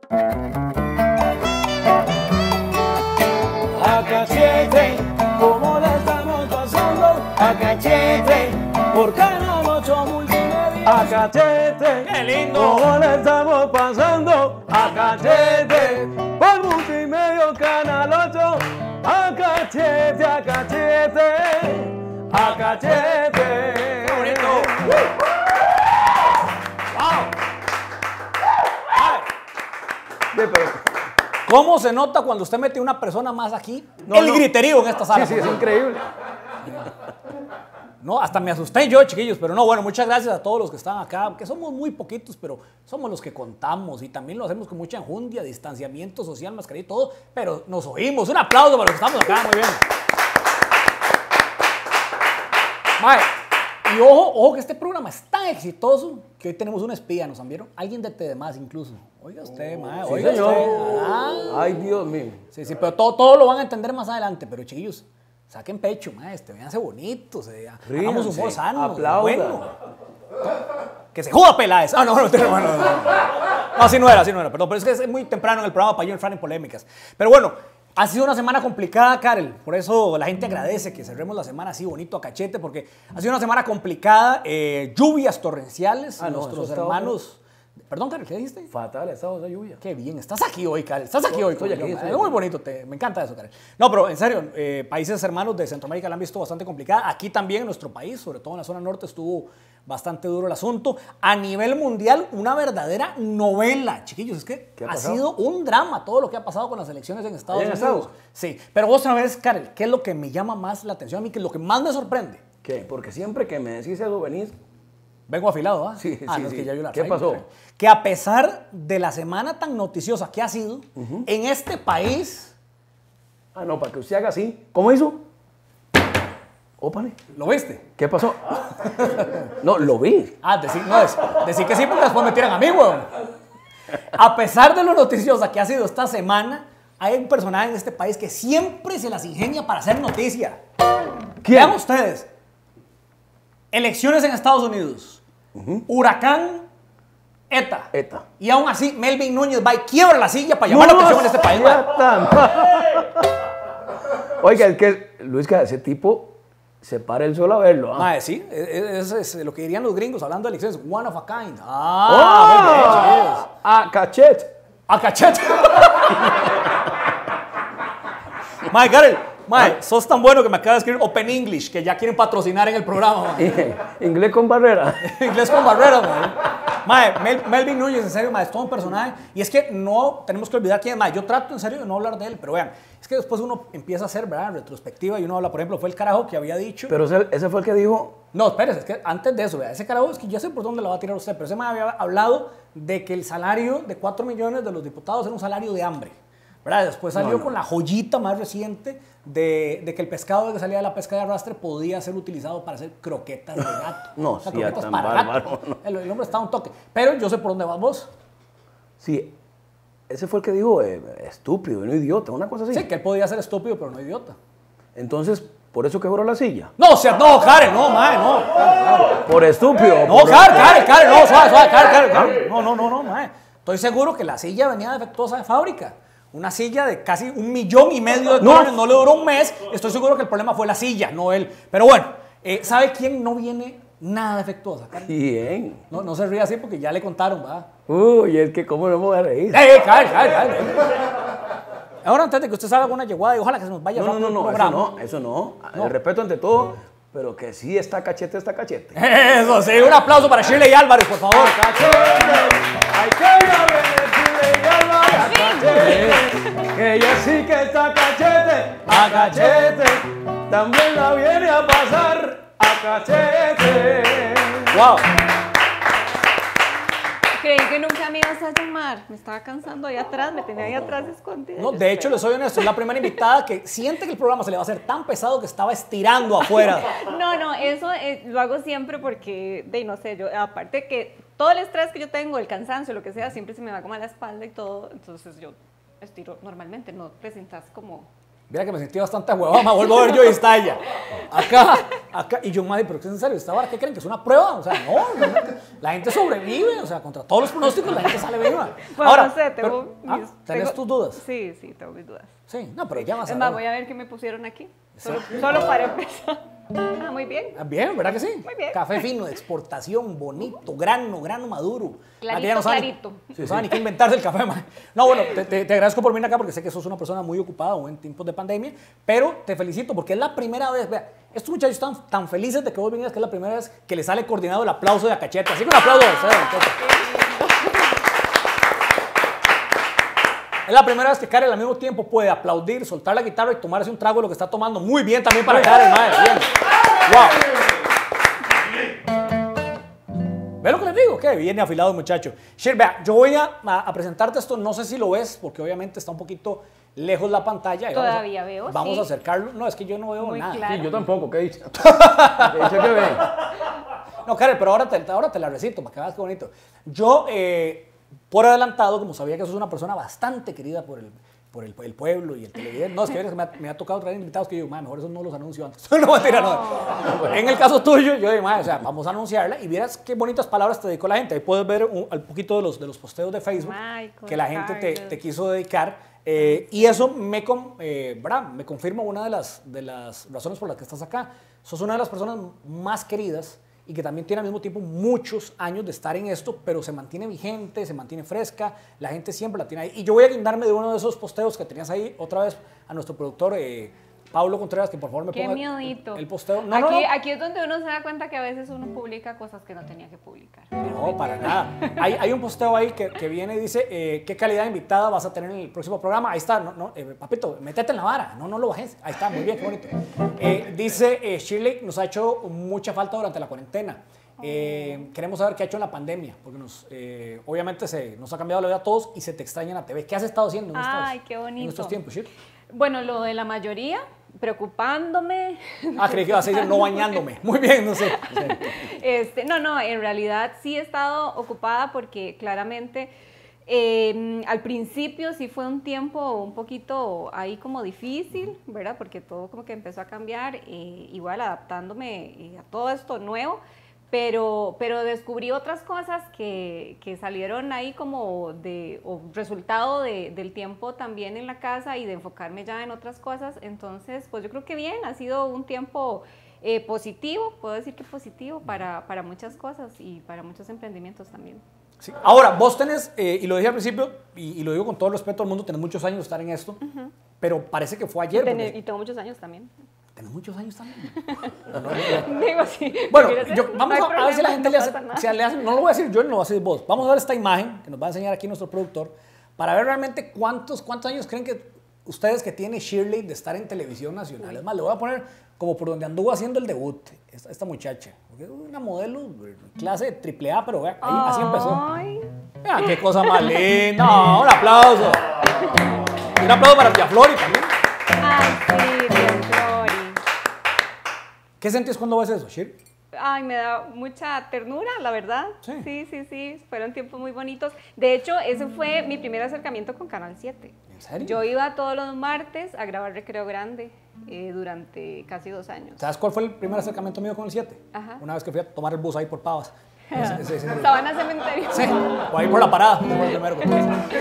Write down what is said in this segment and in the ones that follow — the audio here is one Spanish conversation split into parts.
A cachete, ¿cómo le estamos pasando? A cachete, por Canal 8 Multimedia. A cachete, ¡Qué lindo! ¿cómo le estamos pasando? A cachete, por Multimedia Canal 8. A cachete, a cachete, a cachete. ¡Qué bonito! ¡Wow! ¿Cómo se nota cuando usted mete una persona más aquí? El griterío en esta sala. Sí, sí, es increíble. No, hasta me asusté yo, chiquillos, pero no, bueno, muchas gracias a todos los que están acá, que somos muy poquitos, pero somos los que contamos y también lo hacemos con mucha enjundia, distanciamiento social, mascarilla y todo, pero nos oímos. Un aplauso para los que estamos acá, muy bien. Mae, y ojo que este programa es tan exitoso que hoy tenemos un espía, ¿nos han vieron? Alguien de TDMás incluso. Oiga usted, mae, Sí, oiga señor. usted. Ay, Dios mío. Sí, sí, pero todo lo van a entender más adelante, pero chiquillos, saquen pecho, maestro, véanse bonitos, hagamos humor Ríanse, sano, aplaudan. bueno. Que se joda Peláez. Ah, no, no, así no era, perdón, pero es que es muy temprano en el programa para yo entrar en polémicas. Pero bueno, ha sido una semana complicada, Karel, por eso la gente agradece que cerremos la semana así bonito a cachete, porque ha sido una semana complicada, lluvias torrenciales, nuestros hermanos... Perdón, Karel, ¿qué dijiste? Fatal, esa voz de lluvia. Qué bien, estás aquí hoy, Karel, estás aquí hoy. Estoy aquí, Es muy bonito, me encanta eso, Karel. No, pero en serio, países hermanos de Centroamérica la han visto bastante complicada. Aquí también en nuestro país, sobre todo en la zona norte, estuvo bastante duro el asunto. A nivel mundial, una verdadera novela, chiquillos. Es que ha sido un drama todo lo que ha pasado con las elecciones en Estados Unidos. Sí, pero vos sabés, Karel, ¿qué es lo que me llama más la atención a mí? ¿Qué es lo que más me sorprende? ¿Qué? Porque siempre que me decís eso venís. Vengo afilado, ¿ah? Sí, no, sí, es que sí. ya yo la ¿Qué traigo, pasó? creo. Que a pesar de la semana tan noticiosa que ha sido, en este país... Ah, no, para que usted haga así. ¿Cómo hizo? Ópale. ¿Lo viste? ¿Qué pasó? No, lo vi. Ah, decir que sí porque después me tiran a mí, weón. A pesar de lo noticiosa que ha sido esta semana, hay un personaje en este país que siempre se las ingenia para hacer noticia. ¿Quién? Vean ustedes. Elecciones en Estados Unidos. Huracán ETA. ETA. Y aún así, Melvin Núñez va y quiebra la silla para llamar la atención en este país. Oiga, es que, Luis, que ese tipo se para el sol a verlo. ¿Ah? Mae, sí, es lo que dirían los gringos hablando de elecciones. One of a kind. Ah, A cachete. a cachete. Mae, Karel, mae, sos tan bueno que me acabas de escribir Open English, que ya quieren patrocinar en el programa, mae. Inglés con barrera. Inglés con barrera, mae. Mae, Melvin Núñez, en serio, mae, es todo un personaje. Y es que no tenemos que olvidar quién es, mae. Yo trato en serio de no hablar de él, pero vean, es que después uno empieza a hacer, ¿verdad? Retrospectiva y uno habla, por ejemplo, fue el carajo que había dicho. Pero ese fue el que dijo. No, espérese, es que antes de eso, vea, ese carajo es que ya sé por dónde lo va a tirar usted, pero ese me había hablado de que el salario de 4 millones de los diputados era un salario de hambre. ¿Verdad? Después salió con la joyita más reciente de que el pescado que salía de la pesca de arrastre podía ser utilizado para hacer croquetas de gato. No, o sea, sí, croquetas tan para bárbaro, gato. no. El hombre está a un toque. Pero yo sé por dónde vas vos. Sí, ese fue el que dijo estúpido, no idiota, una cosa así. Sí, que él podía ser estúpido, pero no idiota. Entonces, ¿por eso quebró la silla? No, o sea, no, Karen, no, mae, no. Por estúpido. No, Karen, no, suave, Karen. No, mae. Estoy seguro que la silla venía defectuosa de fábrica. Una silla de casi $1,500,000 no le duró un mes. Estoy seguro que el problema fue la silla, no él. Pero bueno, ¿sabe quién no viene nada defectuosa, Karen? Bien. No se ríe así porque ya le contaron, ¿va? Uy, es que cómo no me voy a reír. Karen. Ahora, antes de que usted salga con una yeguada y ojalá que se nos vaya rápido el programa. Eso no. El respeto ante todo, pero que sí está cachete, está cachete. Eso sí, un aplauso para Shirley Álvarez, por favor. Hay que ir a ver Shirley Álvarez. Que ella sí que está cachete, a cachete. También la viene a pasar a cachete. Wow. Creí que nunca me ibas a llamar. Me estaba cansando ahí atrás, me tenía ahí atrás escondida. No, de hecho, le soy honesto, es la primera invitada que siente que el programa se le va a hacer tan pesado que estaba estirando afuera. No, eso lo hago siempre porque, no sé, yo, aparte que todo el estrés que yo tengo, el cansancio, lo que sea, siempre se me va como a la espalda y todo, entonces yo estiro normalmente, no presentas como Mira que me sentí bastante huevón, me vuelvo a ver yo y está ella. Acá. Y yo, madre, pero ¿qué es en serio? ¿Esta vara qué creen? ¿Que es una prueba? O sea, no, la gente sobrevive, o sea, contra todos los pronósticos la gente sale viva. Bueno, Ahora, no sé, ¿tenés tus dudas? Sí, tengo mis dudas. Sí, no, pero ya vas a Es ver. más, voy a ver qué me pusieron aquí. Solo para empezar. Ah, muy bien. Bien, ¿verdad que sí? Muy bien. Café fino, de exportación, bonito, grano maduro. Clarito, Aquí ya no saben, clarito. No saben ni qué inventarse el café, man. No, bueno, te agradezco por venir acá porque sé que sos una persona muy ocupada o en tiempos de pandemia, pero te felicito porque es la primera vez, vea, estos muchachos están tan felices de que vos vinieras que es la primera vez que les sale coordinado el aplauso de Acachete. Así que un aplauso a ustedes, muchachos. Es la primera vez que Karel al mismo tiempo puede aplaudir, soltar la guitarra y tomarse un trago de lo que está tomando. Muy bien también para Karel, madre. Bien. Wow. ¿Ves lo que les digo? Que viene afilado el muchacho. Shir, vea, yo voy a presentarte esto. No sé si lo ves, porque obviamente está un poquito lejos la pantalla. Todavía veo, Vamos sí. a acercarlo. No, es que yo no veo Muy nada. claro. Sí, yo tampoco, ¿qué dice? ¿Qué dice que ve? No, Karel, pero ahora te la recito para que veas qué bonito. Yo, por adelantado, como sabía que sos una persona bastante querida por el pueblo y el televidente. No, es que me ha tocado traer invitados que yo digo, mejor eso no los anuncio antes. No, mentira, no. En el caso tuyo, yo digo, o sea, vamos a anunciarla y vieras qué bonitas palabras te dedicó la gente. Ahí puedes ver un poquito de los posteos de Facebook que la gente te quiso dedicar. Y eso me confirma una de las razones por las que estás acá. Sos una de las personas más queridas y que también tiene al mismo tiempo muchos años de estar en esto, pero se mantiene vigente, se mantiene fresca, la gente siempre la tiene ahí. Y yo voy a guindarme de uno de esos posteos que tenías ahí otra vez a nuestro productor, Pablo Contreras, que por favor me Qué ponga miedito. el posteo. Aquí es donde uno se da cuenta que a veces uno publica cosas que no tenía que publicar. No, para nada. Hay un posteo ahí que viene y dice, ¿qué calidad de invitada vas a tener en el próximo programa? Ahí está, papito, métete en la vara, no lo bajes. Ahí está, muy bien, qué bonito. Dice, Shirley nos ha hecho mucha falta durante la cuarentena. Queremos saber qué ha hecho en la pandemia, porque obviamente nos ha cambiado la vida a todos y se te extraña en la TV. ¿Qué has estado haciendo Qué bonito. en estos tiempos, Shirley? Bueno, lo de la mayoría, preocupándome. Creí que ibas a decir no bañándome. Muy bien, no sé. No, en realidad sí he estado ocupada porque claramente al principio sí fue un tiempo un poquito ahí como difícil, ¿verdad? Porque todo como que empezó a cambiar, igual adaptándome a todo esto nuevo. Pero descubrí otras cosas que salieron ahí como resultado del tiempo también en la casa y de enfocarme ya en otras cosas. Entonces, pues yo creo que bien, ha sido un tiempo positivo, puedo decir que positivo para muchas cosas y para muchos emprendimientos también. Sí. Ahora, vos tenés, y lo dije al principio, y lo digo con todo el respeto al mundo, tenés muchos años de estar en esto, pero parece que fue ayer. Y tengo muchos años también. ¿Tenés muchos años también? Digo, sí. Bueno, vamos a ver si la gente le hace, no lo voy a decir yo, no lo vas a decir vos. Vamos a ver esta imagen que nos va a enseñar aquí nuestro productor para ver realmente cuántos años creen que ustedes que tiene Shirley de estar en televisión nacional. Es más, le voy a poner como por donde anduvo haciendo el debut, esta muchacha. Porque es una modelo clase de AAA, pero vea, ahí, así empezó. Mira, qué cosa más linda. No, un aplauso. Y un aplauso para Tía Flori también. Ay, sí, Tía Flori. ¿Qué sentís cuando ves eso, Shirley? Ay, me da mucha ternura, la verdad. Sí. Sí, fueron tiempos muy bonitos. De hecho, ese fue mi primer acercamiento con Canal 7. ¿En serio? Yo iba todos los martes a grabar Recreo Grande durante casi 2 años. ¿Sabes cuál fue el primer acercamiento mío con el 7? Ajá. Una vez que fui a tomar el bus ahí por Pavas. Sabana Cementerio. Sí, o ahí por la parada. Ese fue el primero que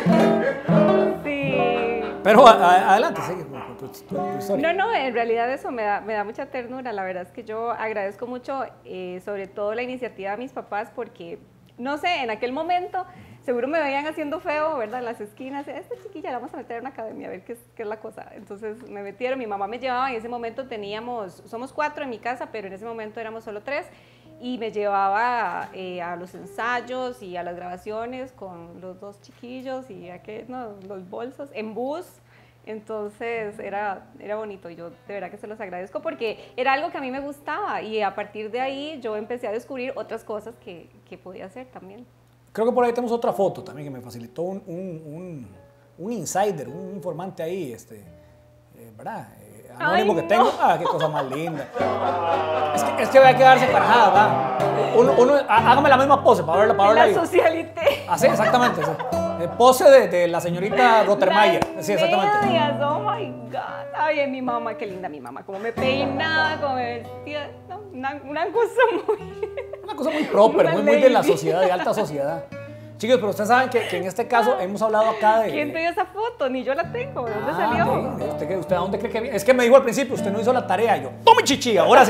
Sí. Pero adelante, sigue con tu historia. No, en realidad eso me da mucha ternura. La verdad es que yo agradezco mucho, sobre todo la iniciativa de mis papás, porque, no sé, en aquel momento seguro me veían haciendo feo, ¿verdad? En las esquinas, esta chiquilla la vamos a meter en una academia a ver qué es la cosa. Entonces me metieron, mi mamá me llevaba, en ese momento somos 4 en mi casa, pero en ese momento éramos solo 3. Y me llevaba a los ensayos y a las grabaciones con los 2 chiquillos y los bolsos en bus. Entonces era bonito y yo de verdad que se los agradezco porque era algo que a mí me gustaba y a partir de ahí yo empecé a descubrir otras cosas que podía hacer también. Creo que por ahí tenemos otra foto también que me facilitó un insider, un informante ahí, ¿verdad? Anónimo. Ay, que tengo. Qué cosa más linda. Es que voy a quedarse parada, ¿verdad? Hágame la misma pose para verla. La socialité. Así, exactamente. Sí. Pose de la señorita Rottermeier. Sí, exactamente. Medias, oh my God. Ay, mi mamá, qué linda mi mamá. Cómo me peinaba, cómo me vestía. No, una cosa muy... Una cosa muy proper, Una muy de la lady. sociedad, de alta sociedad. Chicos, pero ustedes saben que en este caso hemos hablado acá de... ¿Quién te dio esa foto? Ni yo la tengo. ¿De dónde Ah, salió? ok. ¿Usted a dónde cree que viene? Es que me dijo al principio, usted no hizo la tarea. Yo, tome chichi, ahora sí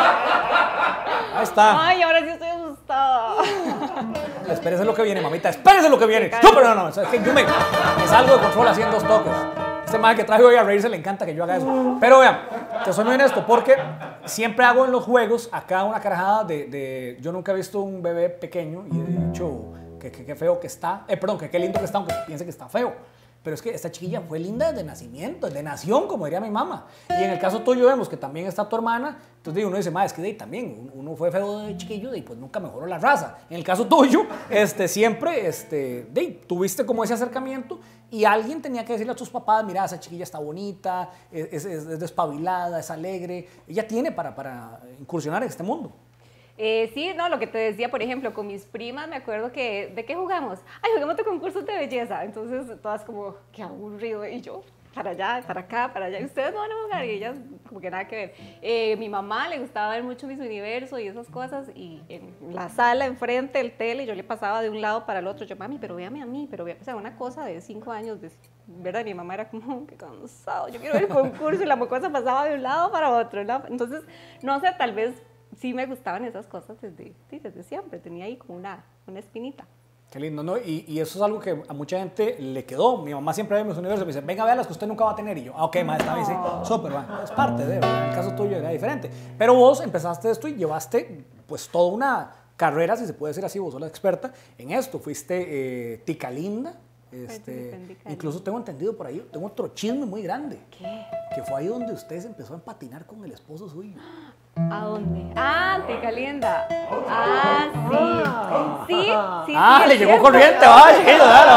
va. Ahí está. Ay, ahora sí estoy asustada. Espérese lo que viene, mamita. Espérese lo que viene. No, pero no. Es que yo me salgo de control así en 2 toques. Este man que traje hoy a reírse le encanta que yo haga eso. Pero vean, te soy muy honesto porque siempre hago en los juegos acá una carajada de yo nunca he visto un bebé pequeño y he dicho que qué feo que está. Perdón, que qué lindo que está, aunque piense que está feo. Pero es que esta chiquilla fue linda desde nacimiento, de nación, como diría mi mamá. Y en el caso tuyo vemos que también está tu hermana. Entonces uno dice, es que también uno fue feo de chiquillo y pues nunca mejoró la raza. En el caso tuyo, siempre tuviste como ese acercamiento y alguien tenía que decirle a tus papás, mira, esa chiquilla está bonita, es despabilada, es alegre. Ella tiene para incursionar en este mundo. Sí, no, lo que te decía, por ejemplo, con mis primas, me acuerdo que, ¿de qué jugamos? Ay, juguemos de concursos de belleza. Entonces, todas como, qué aburrido. Y yo, para allá, para acá, para allá. Y ustedes no van a jugar. Y ellas, como que nada que ver. Mi mamá le gustaba ver mucho Miss Universo y esas cosas. Y en la sala, enfrente del tele, yo le pasaba de un lado para el otro. Yo, mami, pero véame a mí, pero véame. O sea, una cosa de 5 años, ¿verdad? Mi mamá era como, qué cansado. Yo quiero ver el concurso. Y la mocosa pasaba de un lado para otro, ¿no? Entonces, no sé, tal vez sí me gustaban esas cosas desde siempre, tenía ahí como una espinita. Qué lindo, ¿no? Y eso es algo que a mucha gente le quedó. Mi mamá siempre ve Miss Universo y me dice, venga, vea las que usted nunca va a tener. Y yo, ok, maestra, me dice, súper, es parte de, ¿verdad? En el caso tuyo era diferente. Pero vos empezaste esto y llevaste pues toda una carrera, si se puede decir así, vos sos la experta en esto. Fuiste tica linda. Incluso tengo entendido por ahí, tengo otro chisme muy grande. ¿Qué? Que fue ahí donde usted se empezó a empatinar con el esposo suyo. ¿A dónde? Ah, tica linda. Ah, sí. Sí, sí. Ah, sí, le es llegó cierto. corriente, va, chiquillo, dale.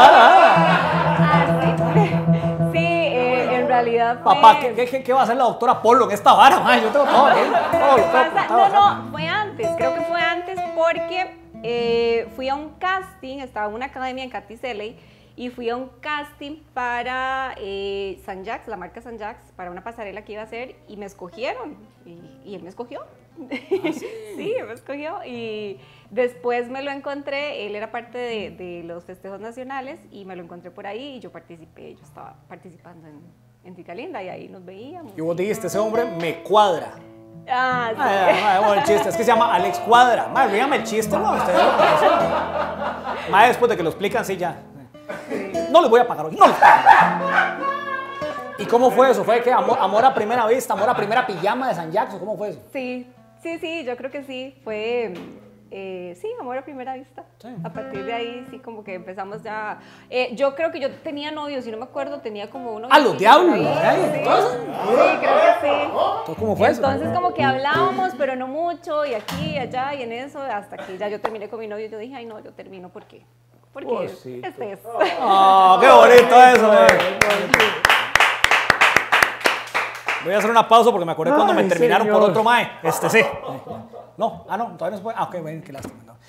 Ah, sí. Sí, en realidad fue... Papá, ¿qué va a hacer la doctora Polo en esta vara, man? Yo tengo todo aquí. Todo lo tengo apuntado acá. No, fue antes, creo que fue antes porque fui a un casting, estaba en una academia en Caticeley y fui a un casting para San Jacques, la marca San Jacques, para una pasarela que iba a hacer y me escogieron y él me escogió. Sí, me escogió y después me lo encontré, él era parte de los festejos nacionales y me lo encontré por ahí y yo participé, yo estaba participando en Tica Linda y ahí nos veíamos. Y vos dijiste, ese hombre me cuadra. Ah, sí. Bueno, el chiste es que se llama Alex Cuadra. Madre, dígame el chiste, ¿no? Ustedes lo conocen. Madre, después de que lo explican, sí, ya. No les voy a pagar hoy, no les pago. ¿Y cómo fue eso? ¿Fue que amor a primera vista, amor a primera pijama de San Jacques? ¿Cómo fue eso? Sí, yo creo que sí. Fue, sí, amor a primera vista. Sí. A partir de ahí, sí, como que empezamos ya. Yo creo que yo tenía novios, si no me acuerdo, tenía como uno. ¡A los diablos! Sí, Entonces, sí, creo que sí. ¿Entonces cómo fue eso? Entonces, como que hablábamos, pero no mucho, y aquí, y allá, y en eso, hasta que ya yo terminé con mi novio. Yo dije, ay, no, yo termino, ¿por qué? Porque Cosita. este es. ¡Oh, qué bonito eso! Voy a hacer una pausa porque me acordé cuando me terminaron por otro mae. Sí. No, todavía no se puede. Ah, ok, bueno, qué lástima. No.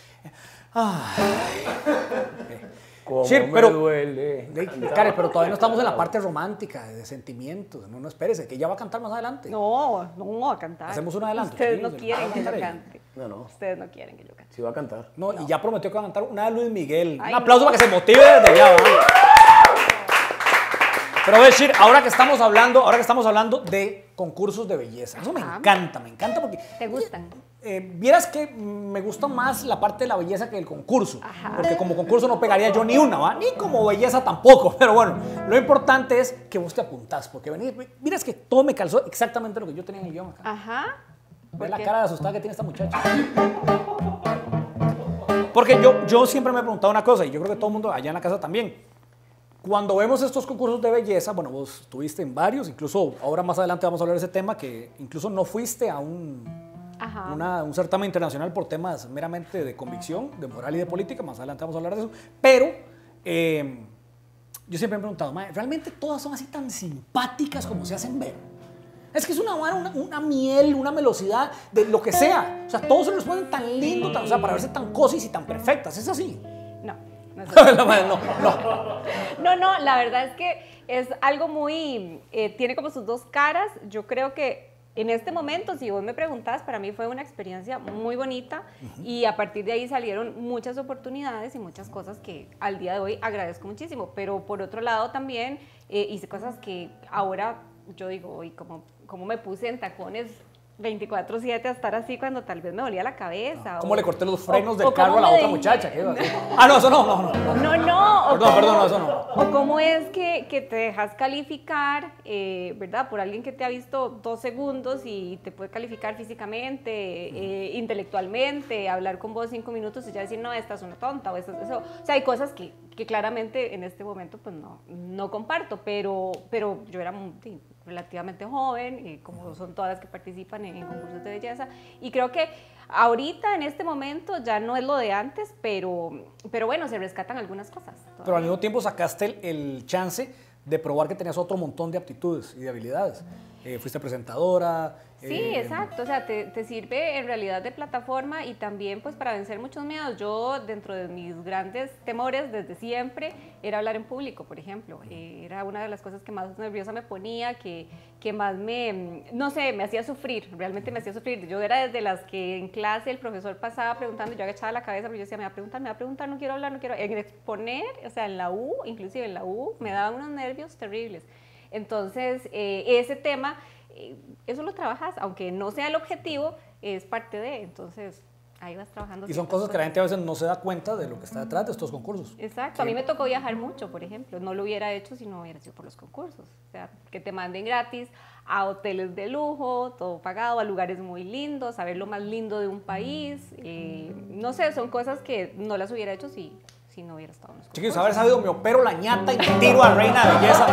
¿Cómo Sí, me pero duele? Karen, pero todavía no estamos en la parte romántica, de sentimientos. No, espérese, que ella va a cantar más adelante. No, a cantar. Hacemos un adelanto. Ustedes no Sí, quieren que yo cantar ella. cante. No. Ustedes no quieren que yo cante. Sí va a cantar. No, y ya prometió que va a cantar una de Luis Miguel. Ay, Un aplauso no. para que se motive desde ya, ¿verdad? Pero voy a decir, ahora que estamos hablando de concursos de belleza, eso me encanta porque... ¿Te gustan? Vieras que me gusta más la parte de la belleza que el concurso, Ajá. porque como concurso no pegaría yo ni una, ¿va? Ni como belleza tampoco, pero bueno, lo importante es que vos te apuntás, porque miras que todo me calzó exactamente lo que yo tenía en el guión acá. Ajá. Ve la qué? cara de asustada que tiene esta muchacha. Porque yo siempre me he preguntado una cosa, y yo creo que todo el mundo allá en la casa también. Cuando vemos estos concursos de belleza, bueno, vos estuviste en varios, incluso ahora más adelante vamos a hablar de ese tema, que incluso no fuiste a un certamen internacional por temas meramente de convicción, de moral y de política, más adelante vamos a hablar de eso, pero yo siempre me he preguntado, ¿realmente todas son así tan simpáticas como se hacen ver? Es que es una miel, una velocidad de lo que sea, o sea, todos se los ponen tan lindo, o sea, para verse tan cosis y tan perfectas, ¿es así? No. No, la verdad es que es algo muy, tiene como sus dos caras. Yo creo que en este momento, si vos me preguntás, para mí fue una experiencia muy bonita y a partir de ahí salieron muchas oportunidades y muchas cosas que al día de hoy agradezco muchísimo. Pero por otro lado también hice cosas que ahora yo digo, uy, como me puse en tacones 24/7 a estar así cuando tal vez me dolía la cabeza. ¿Cómo le corté los frenos del carro a la otra muchacha? ¿Qué? Ah, no, eso no. No. Perdón, eso no. O cómo es que te dejas calificar, ¿verdad? Por alguien que te ha visto 2 segundos y te puede calificar físicamente, intelectualmente, hablar con vos 5 minutos y ya decir, no, esta es una tonta o eso. O sea, hay cosas que claramente en este momento pues no comparto, pero yo era relativamente joven, como son todas las que participan en concursos de belleza, y creo que ahorita en este momento ya no es lo de antes, pero bueno, se rescatan algunas cosas todavía. Pero al mismo tiempo sacaste el chance de probar que tenías otro montón de aptitudes y de habilidades. Fuiste presentadora. Sí, exacto, o sea, te sirve en realidad de plataforma y también pues para vencer muchos miedos. Yo dentro de mis grandes temores desde siempre era hablar en público, por ejemplo. Era una de las cosas que más nerviosa me ponía, que más no sé, me hacía sufrir, realmente me hacía sufrir. Yo era desde las que en clase el profesor pasaba preguntando, yo agachaba la cabeza, pero yo decía, me va a preguntar, no quiero hablar, no quiero. En exponer, o sea, en la U, inclusive en la U, me daban unos nervios terribles. Entonces, ese tema, eso lo trabajas, aunque no sea el objetivo, es parte de, entonces ahí vas trabajando. Y son cosas que la gente a veces no se da cuenta de lo que está detrás de estos concursos. Exacto, a mí me tocó viajar mucho, por ejemplo, no lo hubiera hecho si no hubiera sido por los concursos, o sea, que te manden gratis a hoteles de lujo, todo pagado, a lugares muy lindos, a ver lo más lindo de un país, no sé, son cosas que no las hubiera hecho si no hubiera estado en los concursos. Chiquillos, haber sabido, me opero la ñata y me tiro a reina de belleza.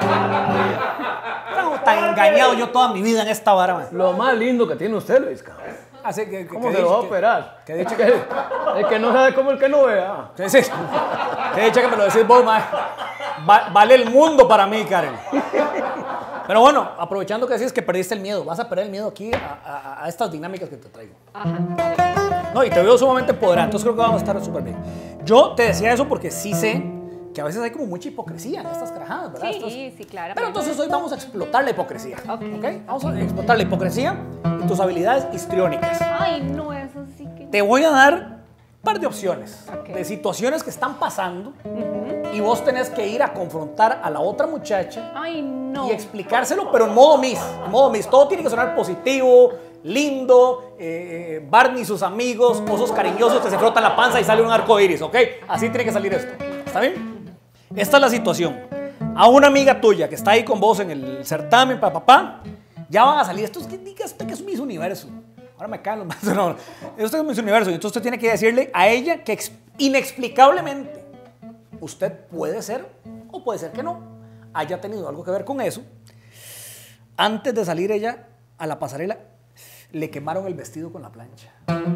Estaba tan engañado yo toda mi vida en esta vara, man. Lo más lindo que tiene usted, Luis. Así que, ¿cómo se lo va a operar? Que dicho el que no sabe como el que no vea. Que dicho que me lo decís vos, man. Vale el mundo para mí, Karen. Pero bueno, aprovechando que decís que perdiste el miedo, vas a perder el miedo aquí a estas dinámicas que te traigo. Ajá. No, y te veo sumamente empoderada, entonces creo que vamos a estar súper bien. Yo te decía eso porque sí sé que a veces hay como mucha hipocresía en estas carajadas, ¿verdad? Sí, claro. Pero entonces hoy vamos a explotar la hipocresía. Ok. Vamos a explotar la hipocresía y tus habilidades histriónicas. Ay, no, eso sí que... Te voy a dar un par de opciones, Ok. de situaciones que están pasando y vos tenés que ir a confrontar a la otra muchacha. Ay, no. Y explicárselo, pero en modo Miss. Todo tiene que sonar positivo, lindo, Barney y sus amigos, osos cariñosos que se frotan la panza y sale un arco iris, ¿ok? Así tiene que salir esto. ¿Está bien? Esta es la situación. A una amiga tuya que está ahí con vos en el certamen, papá, ya van a salir estos que diga usted que es Miss Universo. Ahora me caen los más. No, esto es Miss Universo. Y entonces usted tiene que decirle a ella que inexplicablemente usted puede ser o puede ser que no haya tenido algo que ver con eso. Antes de salir ella a la pasarela, le quemaron el vestido con la plancha.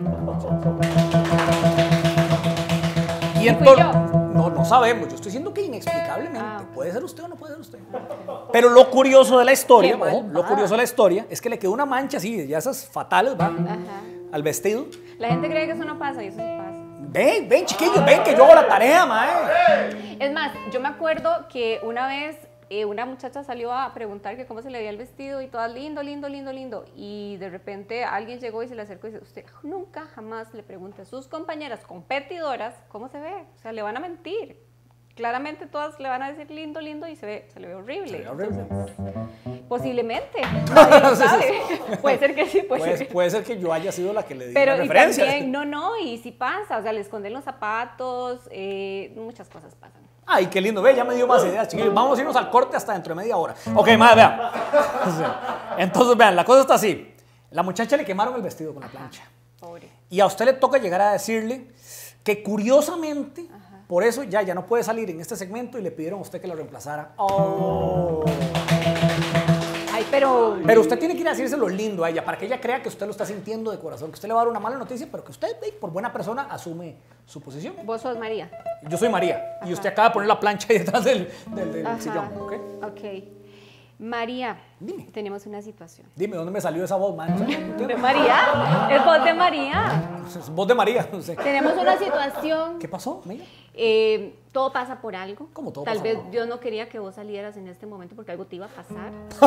Y entonces, no sabemos. Yo estoy diciendo que inexplicablemente. Puede ser usted o no puede ser usted. Pero lo curioso de la historia, lo curioso de la historia es que le quedó una mancha así, ya esas fatales, ¿va? Al vestido. La gente cree que eso no pasa y eso sí pasa. Ven, chiquillos, ven que yo hago la tarea, mae. Es más, yo me acuerdo que una vez una muchacha salió a preguntar que cómo se le veía el vestido y todas lindo. Y de repente alguien llegó y se le acercó y dice, usted nunca jamás le pregunte a sus compañeras competidoras cómo se ve. O sea, le van a mentir. Claramente todas le van a decir lindo y se le ve horrible. Se ve horrible. Entonces, posiblemente. Nadie lo sabe. Puede ser que sí, puede ser que yo haya sido la que le di pero la referencia. También, no, y sí pasa. O sea, le esconden los zapatos, muchas cosas pasan. Ay, qué lindo, ve, ya me dio más ideas, chiquillos. Vamos a irnos al corte hasta dentro de media hora. Ok, madre, vean. Entonces, vean, la cosa está así. La muchacha le quemaron el vestido con la plancha. Pobre. Y a usted le toca llegar a decirle que curiosamente, por eso ya no puede salir en este segmento y le pidieron a usted que lo reemplazara. Oh. Ay, pero usted tiene que ir a decirse lo lindo a ella para que ella crea que usted lo está sintiendo de corazón, que usted le va a dar una mala noticia, pero que usted, por buena persona, asume su posición. vos sos María. Yo soy María y usted acaba de poner la plancha ahí detrás del sillón, ¿ok? Ok. María, Dime. tenemos una situación. Dime, ¿dónde me salió esa voz, man? ¿De María? ¿Es voz de María? Voz de María, no sé. Tenemos una situación ¿Qué pasó, amiga? Todo pasa por algo. ¿Cómo todo Tal pasa vez por algo? Dios no quería que vos salieras en este momento porque algo te iba a pasar.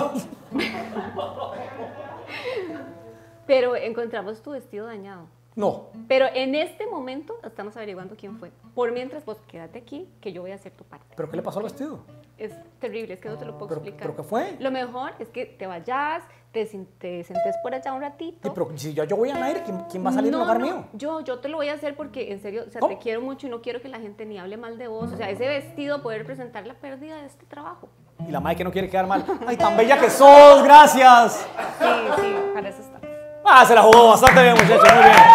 Pero encontramos tu vestido dañado. No. Pero en este momento estamos averiguando quién fue. Por mientras, vos quédate aquí, que yo voy a hacer tu parte. ¿Pero qué le pasó al vestido? Es terrible, es que no te lo puedo explicar. ¿Pero qué fue? Lo mejor es que te vayas, te sentes por allá un ratito. Sí, pero si yo voy al aire, ¿quién va a salir en lugar mío? Yo te lo voy a hacer porque en serio, o sea, ¿Cómo? te quiero mucho y no quiero que la gente ni hable mal de vos. O sea, ese vestido puede representar la pérdida de este trabajo. Y la madre que no quiere quedar mal. ¡Ay, tan bella que sos! ¡Gracias! Sí, para eso está. Ah, se la jugó bastante bien, muchachos. Muy bien.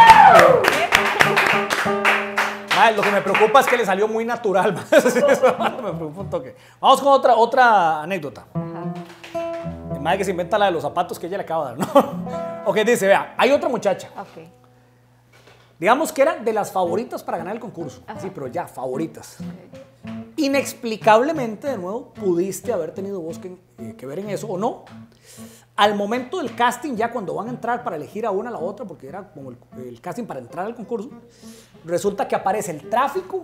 Madre, lo que me preocupa es que le salió muy natural. Me preocupa un toque. Vamos con otra anécdota. Ajá. Madre que se inventa la de los zapatos que ella le acaba de dar, ¿no? Ok, dice, vea, hay otra muchacha. Ok. Digamos que era de las favoritas para ganar el concurso. Ajá. Sí, pero ya, favoritas. Ok. Inexplicablemente, de nuevo, pudiste haber tenido vos que ver en eso o no. Al momento del casting, ya cuando van a entrar para elegir a una a la otra, porque era como el casting para entrar al concurso, resulta que aparece el tráfico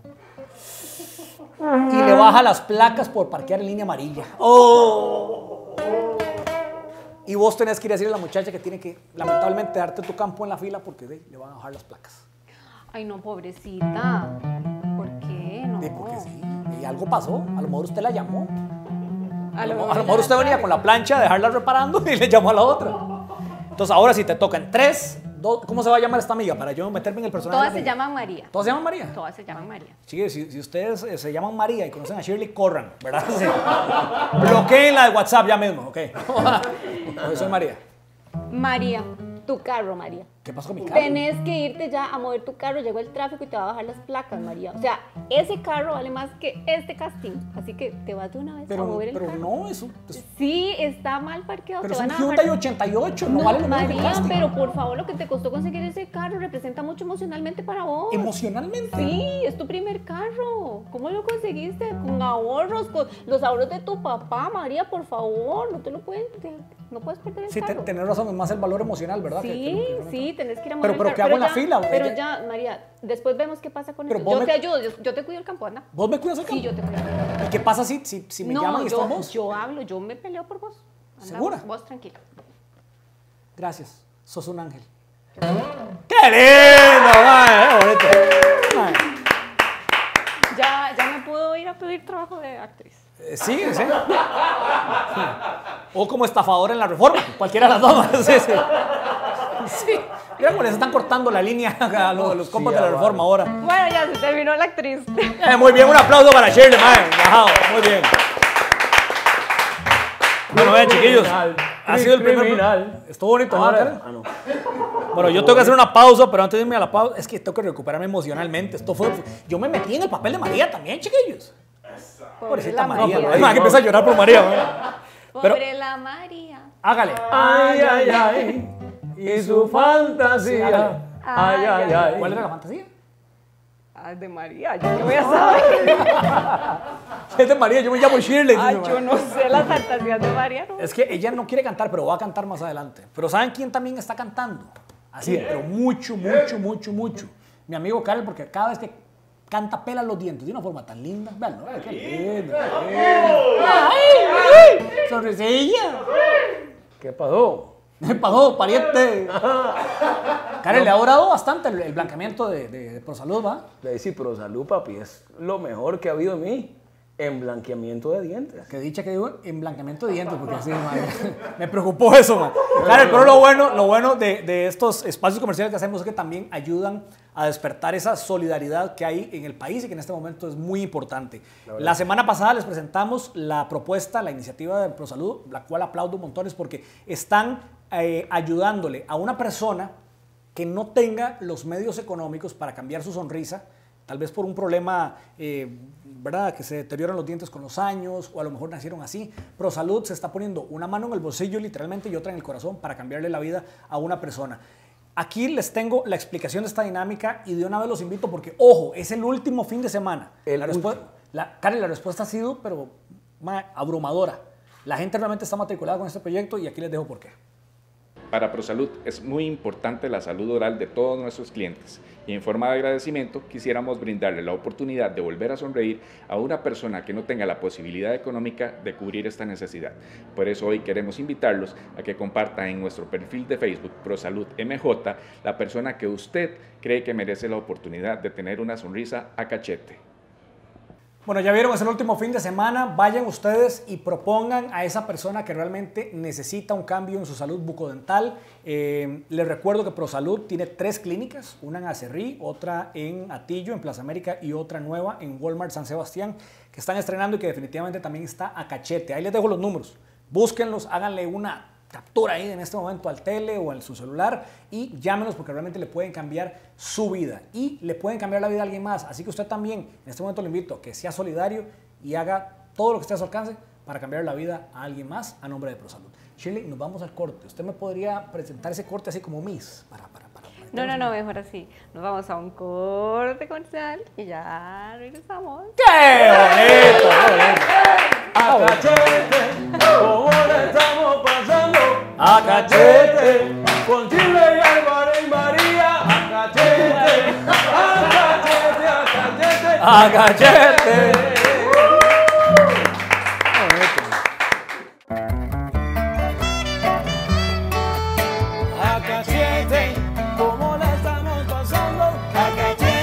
y le baja las placas por parquear en línea amarilla. ¡Oh! Y vos tenés que ir a decirle a la muchacha que tiene que, lamentablemente, darte tu campo en la fila porque le van a bajar las placas. Ay, no, pobrecita. ¿Por qué? No. Sí, porque sí, y algo pasó, a lo mejor usted la llamó. A A lo mejor usted venía con la plancha a dejarla reparando y le llamó a la otra. Entonces ahora si te tocan 3, 2, ¿cómo se va a llamar esta amiga? Para yo meterme en el personaje. Todas se llaman María. ¿Todas se llaman María? Todas se llaman María. Chiquillos, si ustedes se llaman María y conocen a Shirley, corran, ¿verdad? Sí. Bloqueen la de WhatsApp ya mismo, ¿ok? Yo soy María. María, tu carro, María. ¿Qué pasó con mi carro? Tenés que irte ya a mover tu carro, llegó el tráfico y te va a bajar las placas, María. O sea, ese carro vale más que este casting. Así que te vas de una vez a mover el Pero carro. no, eso... Sí, está mal parqueado. Pero te es un van a Hyundai bajar. 88, no No, vale lo mismo que el María, casting. pero por favor, lo que te costó conseguir ese carro representa mucho emocionalmente para vos. ¿Emocionalmente? Sí, es tu primer carro. ¿Cómo lo conseguiste? Con ahorros, con los ahorros de tu papá, María, por favor. No te lo puedes, no puedes perder el Sí, carro. tenés razón, es más el valor emocional, ¿verdad? Sí, sí, tenés que ir a Pero- mover pero el ¿qué carro. hago en la fila? Pero Ella- ya, María, después vemos qué pasa con Pero eso. vos Yo me- te ayudo, yo te cuido el campo, anda. ¿Vos me cuidas acá? Sí, yo te cuido. ¿Y qué pasa si me llaman y están vos? yo hablo, yo me peleo por vos. Anda, ¿Segura? Vos tranquila. Gracias, sos un ángel. ¡Qué lindo, mae! Bonito. Mae. Ya me puedo ir a pedir trabajo de actriz. Sí, sí. O como estafador en la Reforma, cualquiera de las dos. Sí, sí. Sí. Mira cómo les están cortando la línea a los compas de la Reforma ahora. Bueno, ya se terminó la actriz. Muy bien, un aplauso para Shirley, mae. Bajado, muy bien. Bueno, vean, chiquillos. Ha sido el primer... Criminal. Estuvo bonito, ¿no? Ahora, no. Bueno, yo tengo que hacer una pausa, pero antes de irme a la pausa, es que tengo que recuperarme emocionalmente. Yo me metí en el papel de María también, chiquillos. Pobrecita la María. María. No, que empieza a llorar por María. ¿no? Pero Pobre la María. hágale. Ay, ay, ay. Y su fantasía. Ay, ay, ay. ¿Cuál era la fantasía? Ay, de María, yo qué voy a saber. Es de María, yo me llamo Shirley. Ay, dice, yo no sé las fantasías de María, ¿no? Es que ella no quiere cantar, pero va a cantar más adelante. Pero ¿saben quién también está cantando? Así, pero mucho, mucho, mucho, mucho. Mi amigo Carl, porque cada vez que canta pela los dientes de una forma tan linda. Vean, ¿no? Qué lindo, qué lindo. ¡Ay! ¡Sonrisilla! ¿Qué pasó? ¿Qué pasó, pariente? Karen, le ha durado bastante el blanqueamiento de ProSalud, ¿va? Sí, pero salud, papi, es lo mejor que ha habido en mí en blanqueamiento de dientes. Que dicha que digo en blanqueamiento de dientes, porque así, madre, me preocupó eso, man. Karen, pero lo bueno de estos espacios comerciales que hacemos es que también ayudan a despertar esa solidaridad que hay en el país y que en este momento es muy importante. La semana pasada les presentamos la propuesta, la iniciativa de ProSalud, la cual aplaudo montones porque están ayudándole a una persona que no tenga los medios económicos para cambiar su sonrisa, tal vez por un problema, ¿verdad?, que se deterioran los dientes con los años o a lo mejor nacieron así. ProSalud se está poniendo una mano en el bolsillo literalmente y otra en el corazón para cambiarle la vida a una persona. Aquí les tengo la explicación de esta dinámica y de una vez los invito porque, ojo, es el último fin de semana. Karen, la respuesta ha sido, pero abrumadora. La gente realmente está matriculada con este proyecto y aquí les dejo por qué. Para ProSalud es muy importante la salud oral de todos nuestros clientes y en forma de agradecimiento quisiéramos brindarle la oportunidad de volver a sonreír a una persona que no tenga la posibilidad económica de cubrir esta necesidad. Por eso hoy queremos invitarlos a que compartan en nuestro perfil de Facebook ProSalud MJ la persona que usted cree que merece la oportunidad de tener una sonrisa a cachete. Bueno, ya vieron, es el último fin de semana. Vayan ustedes y propongan a esa persona que realmente necesita un cambio en su salud bucodental. Les recuerdo que ProSalud tiene 3 clínicas, una en Acerrí, otra en Atillo, en Plaza América, y otra nueva en Walmart San Sebastián, que están estrenando y que definitivamente también está a cachete. Ahí les dejo los números. Búsquenlos, háganle una captura ahí en este momento al tele o en su celular y llámenos porque realmente le pueden cambiar su vida y le pueden cambiar la vida a alguien más. Así que usted también, en este momento le invito a que sea solidario y haga todo lo que esté a su alcance para cambiar la vida a alguien más a nombre de ProSalud. Shirley, nos vamos al corte. ¿Usted me podría presentar ese corte así como Miss? No, mejor así. Nos vamos a un corte comercial y ya regresamos. ¡Qué bonito! A cachete, ¿cómo le estamos pasando? A cachete, con Chile y Álvaro y María. A cachete, a cachete, a cachete. ¡A cachete! A cachete, ¿cómo le estamos pasando? A cachete.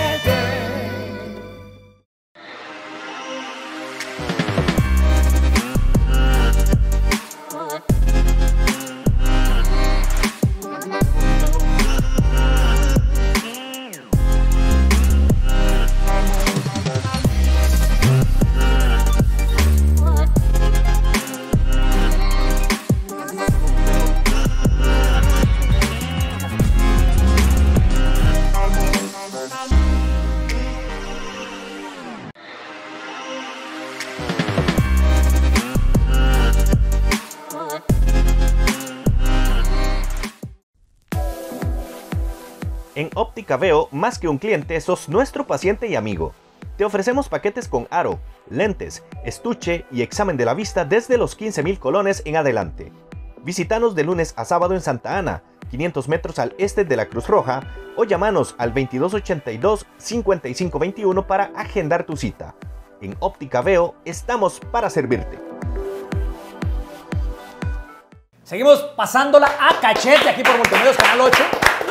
En Óptica Veo, más que un cliente, sos nuestro paciente y amigo. Te ofrecemos paquetes con aro, lentes, estuche y examen de la vista desde los 15,000 colones en adelante. Visítanos de lunes a sábado en Santa Ana, 500 metros al este de la Cruz Roja, o llámanos al 2282-5521 para agendar tu cita. En Óptica Veo estamos para servirte. Seguimos pasándola a cachete aquí por Multimedios Canal 8.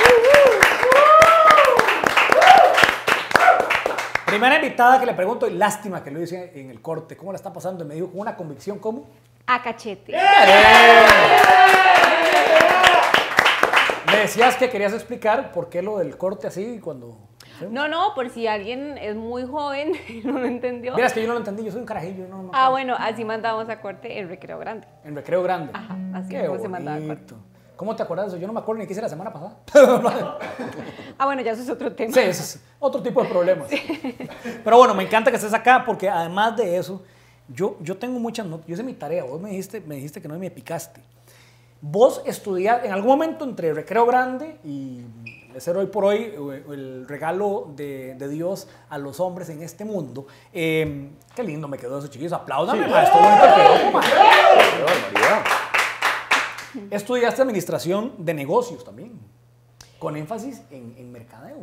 Primera invitada que le pregunto, y lástima que lo hice en el corte, ¿cómo la está pasando? Y me dijo con una convicción, ¿cómo? A cachete. Me decías que querías explicar por qué lo del corte así cuando... No, por si alguien es muy joven y no lo entendió. Mira, es que yo no lo entendí, yo soy un carajillo. No bueno, así mandamos a corte en Recreo Grande. En Recreo Grande. Ajá, así qué se mandaba a corte. ¿Cómo te acuerdas de eso? Yo no me acuerdo ni qué hice la semana pasada. Bueno, ya eso es otro tema. Sí, eso es otro tipo de problemas. Sí. Pero bueno, me encanta que estés acá porque además de eso, yo tengo muchas notas. Yo hice mi tarea. Vos me dijiste que no me picaste. Vos estudiaste en algún momento entre Recreo Grande y ser hoy por hoy el regalo de Dios a los hombres en este mundo. Qué lindo me quedó eso, chiquillos. Apláudame, sí, maestro. Estudiaste administración de negocios también, con énfasis en mercadeo.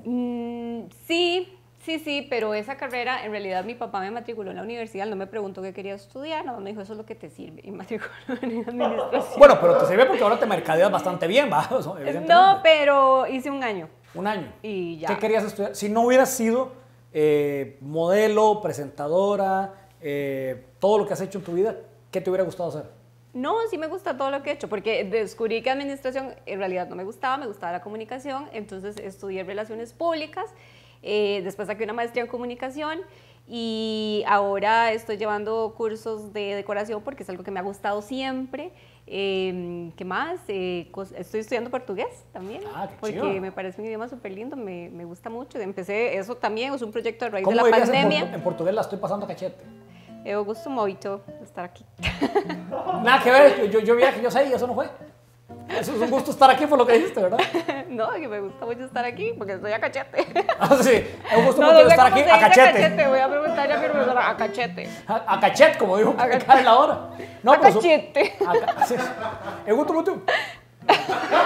Sí, pero esa carrera, en realidad mi papá me matriculó en la universidad, no me preguntó qué quería estudiar, no me dijo, eso es lo que te sirve, y matriculó en administración. Bueno, pero te sirve porque ahora te mercadeas bastante bien, ¿va? No, pero hice un año. Un año. Y ya. ¿Qué querías estudiar? Si no hubieras sido modelo, presentadora, todo lo que has hecho en tu vida, ¿qué te hubiera gustado hacer? No, sí me gusta todo lo que he hecho, porque descubrí que administración en realidad no me gustaba la comunicación, entonces estudié relaciones públicas, después saqué una maestría en comunicación y ahora estoy llevando cursos de decoración porque es algo que me ha gustado siempre. ¿Qué más? Estoy estudiando portugués también, porque chido. Me parece un idioma súper lindo, me gusta mucho. Empecé, eso también es un proyecto a raíz de ¿Cómo la dirías pandemia. En portugués la estoy pasando cachete? Eu gosto muito de estar aquí. Nada que ver, yo viaje, yo sé, y eso no fue. Eso es un gusto estar aquí por lo que dijiste, ¿verdad? No, que me gusta mucho estar aquí porque estoy a cachete. Sí, es un gusto mucho estar aquí a cachete. Voy a preguntarle a mi profesora, a cachete. A cachete, como dijo acá en la hora. No, a cachete. Sí. Es gusto mucho.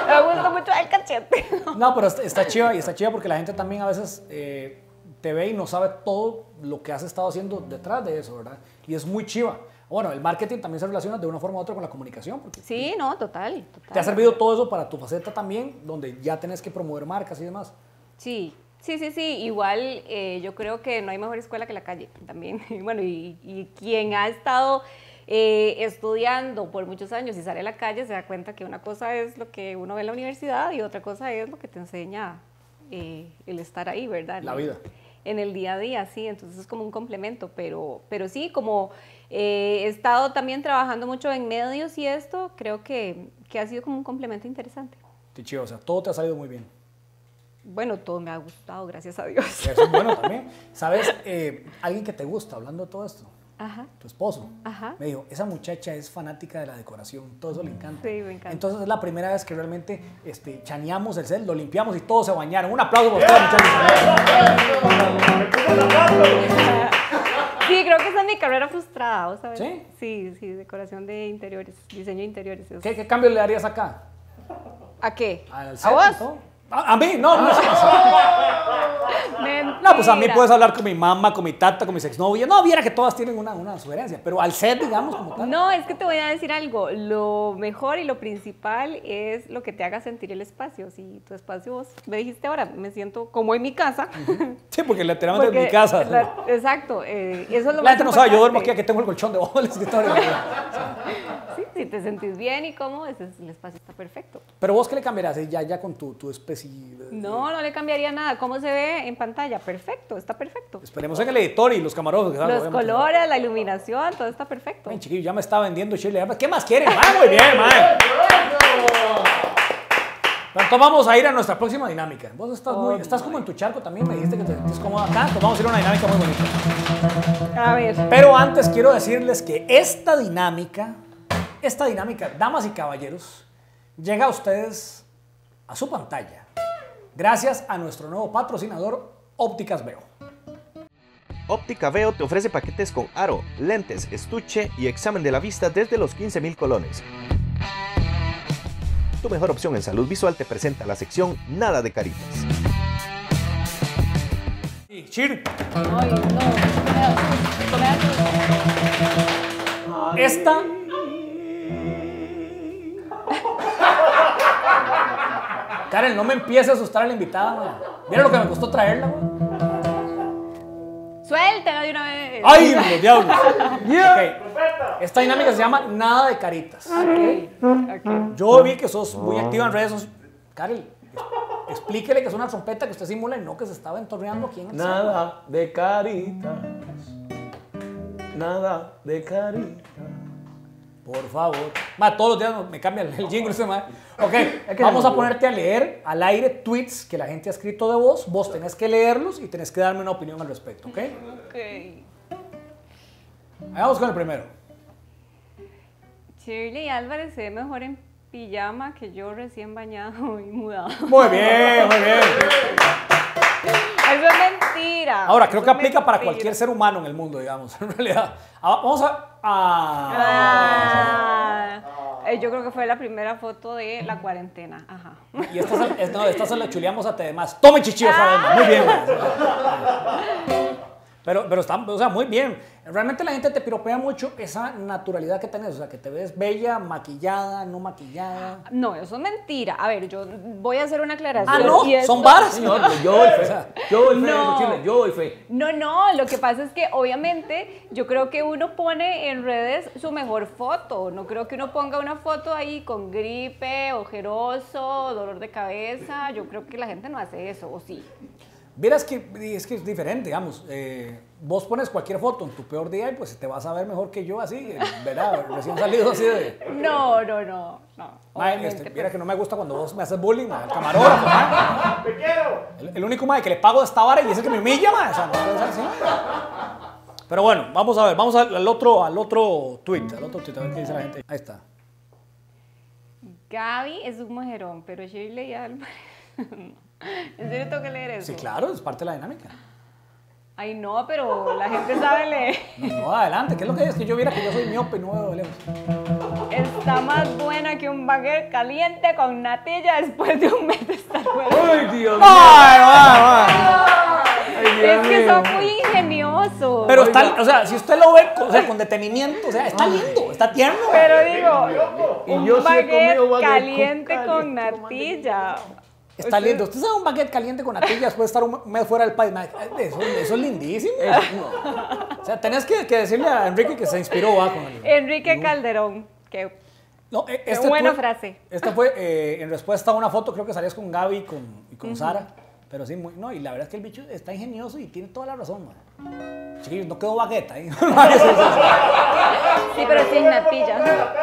Me gusta mucho el cachete. No, pero está chiva, y está chiva porque la gente también a veces te ve y no sabe todo lo que has estado haciendo detrás de eso, ¿verdad? Y es muy chiva. Bueno, el marketing también se relaciona de una forma u otra con la comunicación. Porque Sí, no, total. ¿te ha servido todo eso para tu faceta también, donde ya tenés que promover marcas y demás? Sí. Igual yo creo que no hay mejor escuela que la calle también. Bueno, y quien ha estado estudiando por muchos años y sale a la calle se da cuenta que una cosa es lo que uno ve en la universidad y otra cosa es lo que te enseña el estar ahí, ¿verdad? La vida. En el día a día, sí, entonces es como un complemento, pero sí, como he estado también trabajando mucho en medios y esto, creo que ha sido como un complemento interesante. Qué chido, o sea, todo te ha salido muy bien. Bueno, todo me ha gustado, gracias a Dios. Eso es bueno también. ¿Sabes? Alguien que te gusta, hablando de todo esto, Ajá. tu esposo, Ajá. me dijo, esa muchacha es fanática de la decoración, todo eso le encanta. Sí, me encanta. Entonces es la primera vez que realmente chaneamos el set, lo limpiamos y todos se bañaron. Un aplauso por ustedes, muchachos. Sí, creo que esa es mi carrera frustrada, ¿sabes? ¿Sí? Sí, decoración de interiores, diseño de interiores. ¿Qué cambios le darías acá? ¿A qué? ¿Al ¿A set y vos? todo? ¿A mí? No. Mentira. No, pues a mí puedes hablar con mi mamá, con mi tata, con mis exnovias. No, viera que todas tienen una sugerencia, pero al set, digamos, como tal. No, es que te voy a decir algo. Lo mejor y lo principal es lo que te haga sentir el espacio. Si tu espacio, vos me dijiste ahora, me siento como en mi casa. Sí, porque literalmente en mi casa. Exacto. Eso es lo La gente no sabe, yo duermo importante. aquí tengo el colchón debajo del escritorio. Sí, si te sentís bien y cómodo, el espacio está perfecto. Pero vos, ¿qué le cambiarás ya con tu especie? No le cambiaría nada. ¿Cómo se ve en pantalla? Perfecto, está perfecto. Esperemos en el editor y los camarógrafos. Los colores, la iluminación, todo está perfecto. Ay, chiquillo, ya me está vendiendo Shirley. ¿Qué más quieren? Muy bien, man. Entonces vamos a ir a nuestra próxima dinámica. Vos estás como en tu charco también, me dijiste que te sentís cómoda acá. Entonces vamos a ir a una dinámica muy bonita. A ver. Pero antes quiero decirles que esta dinámica, damas y caballeros, llega a ustedes a su pantalla gracias a nuestro nuevo patrocinador, Ópticas Veo. Óptica Veo te ofrece paquetes con aro, lentes, estuche y examen de la vista desde los 15,000 colones. Tu mejor opción en salud visual te presenta la sección Nada de Caritas. Shir, Ay, no. esta... Karen, no me empiece a asustar a la invitada, man. Mira lo que me costó traerla, man. Suéltela de una vez. ¡Ay, los diablos! Okay. Esta dinámica se llama Nada de Caritas. Ok. Yo vi que sos muy activa en redes sociales. Karen, explíquele que es una trompeta que usted simula y no que se estaba entorneando aquí en el Nada de caritas. Nada de caritas. Por favor. Ma, todos los días me cambia el jingle ese, ma. Ok, vamos a ponerte a leer al aire tweets que la gente ha escrito de vos. Vos tenés que leerlos y tenés que darme una opinión al respecto, ¿ok? Ok. Ahí vamos con el primero. Shirley Álvarez se ve mejor en pijama que yo recién bañado y mudado. Muy bien, muy bien. Eso es mentira. Ahora, creo que Eso es aplica para mentira. cualquier ser humano en el mundo, digamos, en realidad. Vamos Yo creo que fue la primera foto de la cuarentena. Ajá. Y esta se la chuleamos a demás. Tome chichi otra vez, ma. Muy bien, ma. Pero está, o sea, muy bien. Realmente la gente te piropea mucho esa naturalidad que tenés, o sea, que te ves bella, maquillada, no maquillada. No, eso es mentira. A ver, yo voy a hacer una aclaración. Ah, no, y esto- son varas. Señor, yo doy fe. Yo doy fe, No. Chile, yo doy fe. No, lo que pasa es que obviamente yo creo que uno pone en redes su mejor foto. No creo que uno ponga una foto ahí con gripe, ojeroso, dolor de cabeza. Yo creo que la gente no hace eso, ¿o sí? Vieras que es diferente, digamos. Vos pones cualquier foto en tu peor día y pues te vas a ver mejor que yo así, ¿verdad? Recién salido así de... No. Mae, Obviamente, mira que no me gusta cuando vos me haces bullying, mae, el camarógrafo, mae. ¡Te quiero! El único mae que le pago de esta vara y es el que me humilla, mae. O sea, no puede ser así. Pero bueno, vamos a ver, vamos al otro tweet, a ver qué dice la gente. Ahí está. Gaby es un mujerón, pero Shirley Álvarez... ¿En serio tengo que leer eso? Sí, claro, es parte de la dinámica. Ay, no, pero la gente sabe leer. No, adelante, ¿qué es lo que es? Que yo viera que yo soy miope y no veo de lejos. está más buena que un baguette caliente con natilla después de un mes de estar fuera. ¡Ay, Dios mío! Es que son muy ingeniosos. Pero está, o sea, si usted lo ve con detenimiento, o sea, está lindo, está tierno. Pero digo, Y yo un sí he baguette comido baguette caliente con con natilla. Está lindo. Usted sabe un baguette caliente con natilla después de estar un mes fuera del país. Eso es lindísimo. O sea, tenés que decirle a Enrique que se inspiró con el... Enrique Calderón, que No, qué buena frase. Esta fue en respuesta a una foto, creo que salías con Gaby y con Sara. Pero sí, no, y la verdad es que el bicho está ingenioso y tiene toda la razón, man. Chiquillos, no quedó bagueta, ¿eh? Sí, pero sin natilla.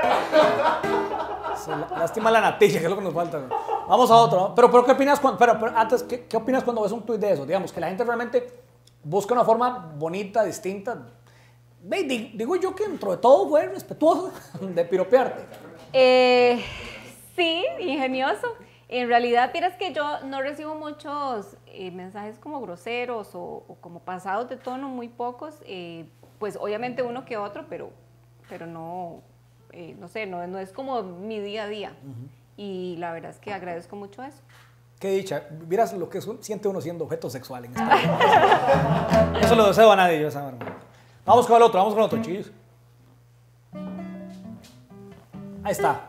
Lástima la natilla, que es lo que nos falta. ¿No? Vamos a otro, ¿no? Pero ¿qué opinas cuando, pero antes, ¿qué opinas cuando ves un tuit de eso? Digamos, que la gente realmente busca una forma bonita, distinta. Digo yo que dentro de todo fue respetuoso de piropearte. Sí, ingenioso. En realidad, miras que yo no recibo muchos mensajes como groseros o como pasados de tono, muy pocos. Pues obviamente uno que otro, pero no, no sé, no es como mi día a día. Y la verdad es que agradezco mucho eso. Qué dicha. Miras lo que siente uno siendo objeto sexual en esta vida. Eso lo deseo a nadie, yo esa hermano. Vamos con el otro, chis. Ahí está.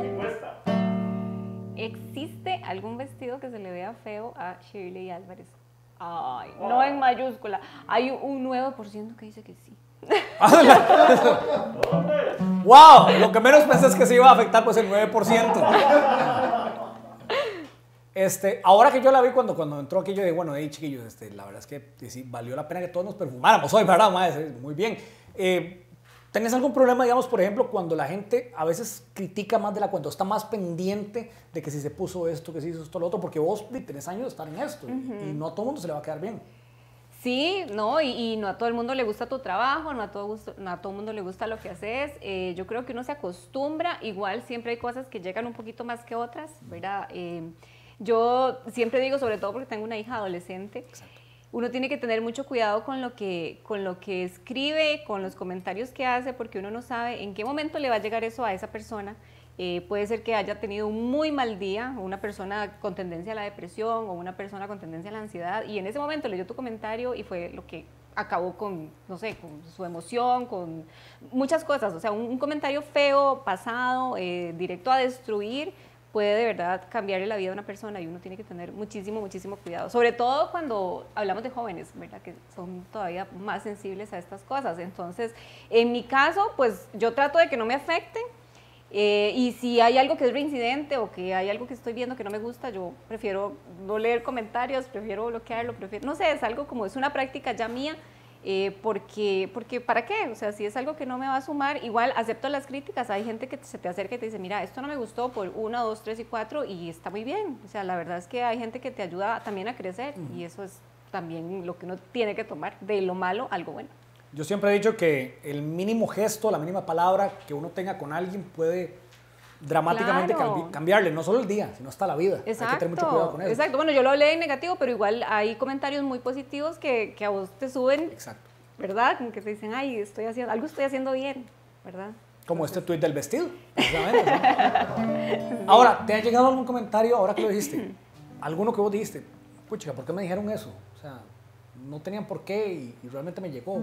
¿Existe algún vestido que se le vea feo a Shirley Álvarez? Ay, no en mayúscula. Hay un 9% que dice que sí. ¡Wow! Lo que menos pensé es que se iba a afectar pues el 9%. Ahora que yo la vi cuando entró aquí, yo dije, bueno, hey chiquillos, la verdad es que sí, valió la pena que todos nos perfumáramos hoy, ¿verdad? Madre? Muy bien. ¿Tenés algún problema, digamos, por ejemplo, cuando la gente a veces critica más cuando está más pendiente de que si se puso esto, que si hizo esto, lo otro? Porque vos tenés años de estar en esto y no a todo el mundo se le va a quedar bien. Sí, no, y no a todo el mundo le gusta tu trabajo, no a todo el mundo le gusta lo que haces. Yo creo que uno se acostumbra, igual siempre hay cosas que llegan un poquito más que otras, ¿verdad? Yo siempre digo, sobre todo porque tengo una hija adolescente, exacto, uno tiene que tener mucho cuidado con lo que escribe, con los comentarios que hace, porque uno no sabe en qué momento le va a llegar eso a esa persona. Puede ser que haya tenido un muy mal día, una persona con tendencia a la depresión o una persona con tendencia a la ansiedad, y en ese momento leyó tu comentario y fue lo que acabó con, no sé, con su emoción, con muchas cosas. O sea, un comentario feo, pasado, directo a destruir, puede de verdad cambiarle la vida a una persona, y uno tiene que tener muchísimo, muchísimo cuidado, sobre todo cuando hablamos de jóvenes, ¿verdad? Que son todavía más sensibles a estas cosas. Entonces, en mi caso, pues yo trato de que no me afecten, y si hay algo que es reincidente o que hay algo que estoy viendo que no me gusta, yo prefiero no leer comentarios, prefiero bloquearlo, no sé, es algo como, es una práctica ya mía. Porque ¿para qué? O sea, si es algo que no me va a sumar, igual acepto las críticas. Hay gente que se te acerca y te dice, mira, esto no me gustó por 1, 2, 3 y 4, y está muy bien. O sea, la verdad es que hay gente que te ayuda también a crecer, y eso es también lo que uno tiene que tomar, de lo malo algo bueno. Yo siempre he dicho que el mínimo gesto, la mínima palabra que uno tenga con alguien puede dramáticamente cambiarle, no solo el día, sino hasta la vida. Exacto, hay que tener mucho cuidado con eso. Exacto, bueno, yo lo hablé en negativo, pero igual hay comentarios muy positivos que a vos te suben, exacto, ¿verdad? Como que te dicen, ay, algo estoy haciendo bien, ¿verdad? Como este tuit del vestido, precisamente. ¿No? Ahora, ¿te ha llegado algún comentario, ahora que lo dijiste? Alguno que vos dijiste, pucha, ¿por qué me dijeron eso? O sea, no tenían por qué y realmente me llegó.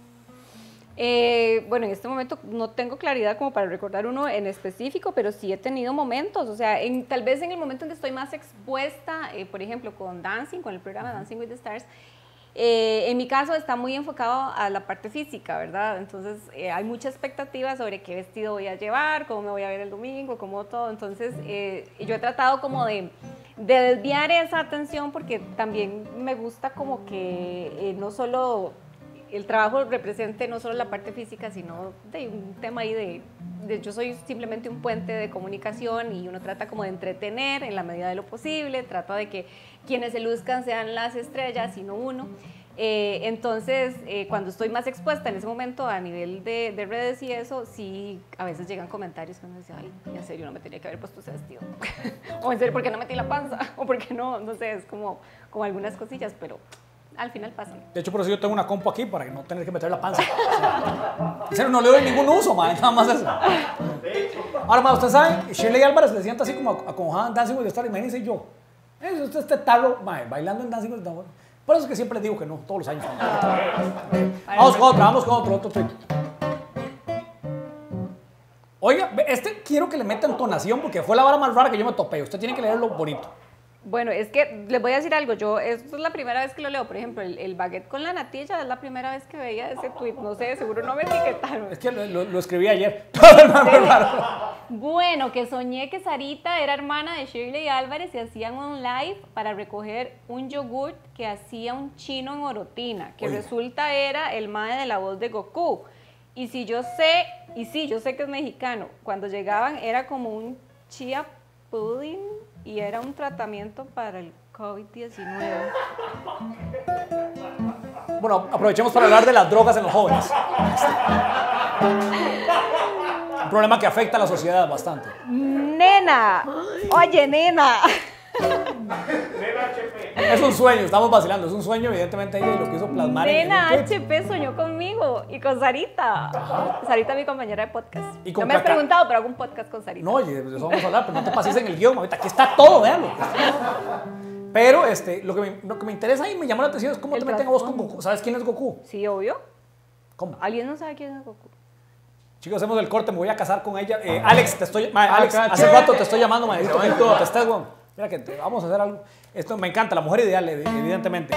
Bueno, en este momento no tengo claridad como para recordar uno en específico, pero sí he tenido momentos, o sea, tal vez en el momento en que estoy más expuesta, por ejemplo, con Dancing, con el programa Dancing with the Stars, en mi caso está muy enfocado a la parte física, ¿verdad? Entonces hay mucha expectativa sobre qué vestido voy a llevar, cómo me voy a ver el domingo, cómo todo. Entonces yo he tratado como de desviar esa atención, porque también me gusta como que no solo el trabajo represente no solo la parte física, sino de un tema ahí de yo soy simplemente un puente de comunicación, y uno trata como de entretener en la medida de lo posible, trata de que quienes se luzcan sean las estrellas y no uno. Entonces, cuando estoy más expuesta en ese momento a nivel de redes y eso, sí, a veces llegan comentarios que uno dice, ay, en serio, no me tenía que haber puesto ese vestido. O en serio, ¿por qué no metí la panza? O ¿por qué no? No sé, es como algunas cosillas, pero al final pasan. De hecho, por eso yo tengo una compu aquí, para no tener que meter la panza. En serio, no le doy ningún uso, man, nada más eso. Ahora, más ustedes saben, Shirley Álvarez se sienta así como acongojada en Dancing with the Stars. Imagínense yo. Este tarro, mae, bailando en Dancing with the Stars. Por eso es que siempre digo que no, todos los años. Vamos con otro tweet. Oiga, quiero que le meta entonación porque fue la vara más rara que yo me topé. Usted tiene que leerlo bonito. Bueno, es que les voy a decir algo. Esto es la primera vez que lo leo. Por ejemplo, el baguette con la natilla es la primera vez que veía ese tweet. No sé, seguro no me etiquetaron. Es que lo escribí ayer. Bueno, que soñé que Sarita era hermana de Shirley Álvarez y hacían un live para recoger un yogurt que hacía un chino en Orotina, que resulta era el mae de la voz de Goku. Y sí, yo sé que es mexicano. Cuando llegaban era como un chia pudding y era un tratamiento para el COVID-19. Bueno, aprovechemos para hablar de las drogas en los jóvenes. Un problema que afecta a la sociedad bastante. Nena, oye, nena. Es un sueño, estamos vacilando, es un sueño, evidentemente ella lo quiso plasmar. Nena HP soñó conmigo y con Sarita. Ajá. Sarita es mi compañera de podcast. No me has preguntado, pero hago un podcast con Sarita. No, oye, de eso vamos a hablar, pero no te pases en el guión, ahorita aquí está todo, véanlo. Pero lo que me interesa y me llama la atención es cómo te meten a vos con Goku. ¿Sabes quién es Goku? Sí, obvio. ¿Cómo? ¿Alguien no sabe quién es Goku? Chicos, hacemos el corte, me voy a casar con ella. Alex, Alex, hace rato te estoy llamando, maestro. Te estás, weón. Mira que vamos a hacer algo. Esto me encanta, la mujer ideal, evidentemente.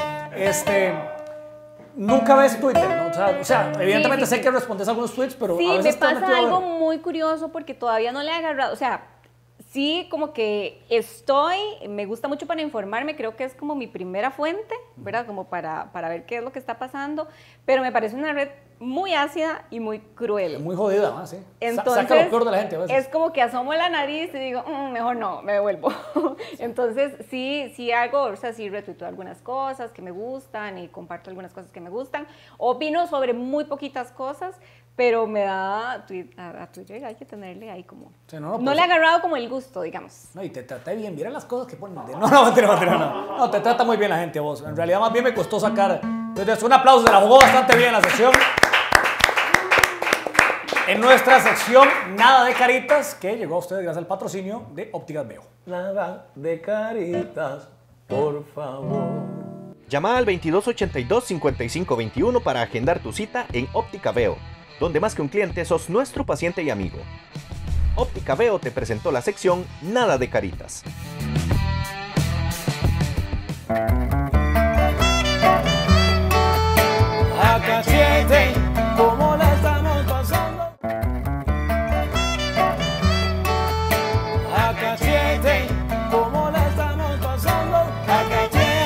Nunca ves Twitter, ¿no? O sea, evidentemente sé que respondes a algunos tweets, pero sí, a veces me pasa algo muy curioso porque todavía no le he agarrado, o sea, sí, como que me gusta mucho para informarme, creo que es como mi primera fuente, ¿verdad? Como para ver qué es lo que está pasando, pero me parece una red muy ácida y muy cruel. Muy jodida, ¿no? Sí. Entonces, saca lo peor de la gente a veces. Es como que asomo la nariz y digo, mejor no, me devuelvo. Entonces, sí hago, o sea, sí retuiteo algunas cosas que me gustan y comparto algunas cosas que me gustan. Opino sobre muy poquitas cosas, pero me da, a Twitter hay que tenerle ahí como... Sí, no le he agarrado como el gusto, digamos. No, y te traté bien, mira las cosas que ponen. No, te trata muy bien la gente a vos. En realidad más bien me costó sacar... Entonces, un aplauso, se la jugó bastante bien la sección. En nuestra sección, nada de caritas, que llegó a ustedes gracias al patrocinio de Ópticas Veo. Nada de caritas, por favor. Llama al 2282-5521 para agendar tu cita en Óptica Veo, donde más que un cliente sos nuestro paciente y amigo. Óptica Veo te presentó la sección Nada de Caritas. Acá sienten cómo la estamos pasando. Acá sienten cómo la estamos pasando. Acá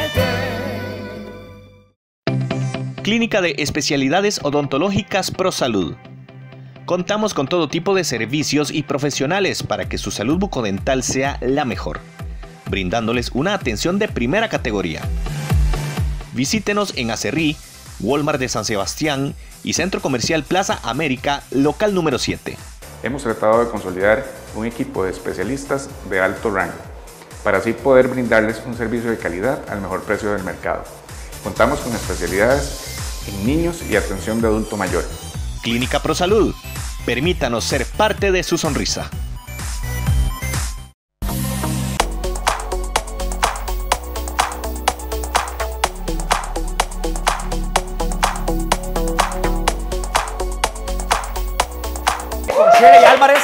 sienten. Clínica de Especialidades Odontológicas ProSalud. Contamos con todo tipo de servicios y profesionales para que su salud bucodental sea la mejor, brindándoles una atención de primera categoría. Visítenos en Acerrí, Walmart de San Sebastián y Centro Comercial Plaza América, local número 7. Hemos tratado de consolidar un equipo de especialistas de alto rango, para así poder brindarles un servicio de calidad al mejor precio del mercado. Contamos con especialidades en niños y atención de adulto mayor. Clínica ProSalud. Permítanos ser parte de su sonrisa. Con Shirley Álvarez.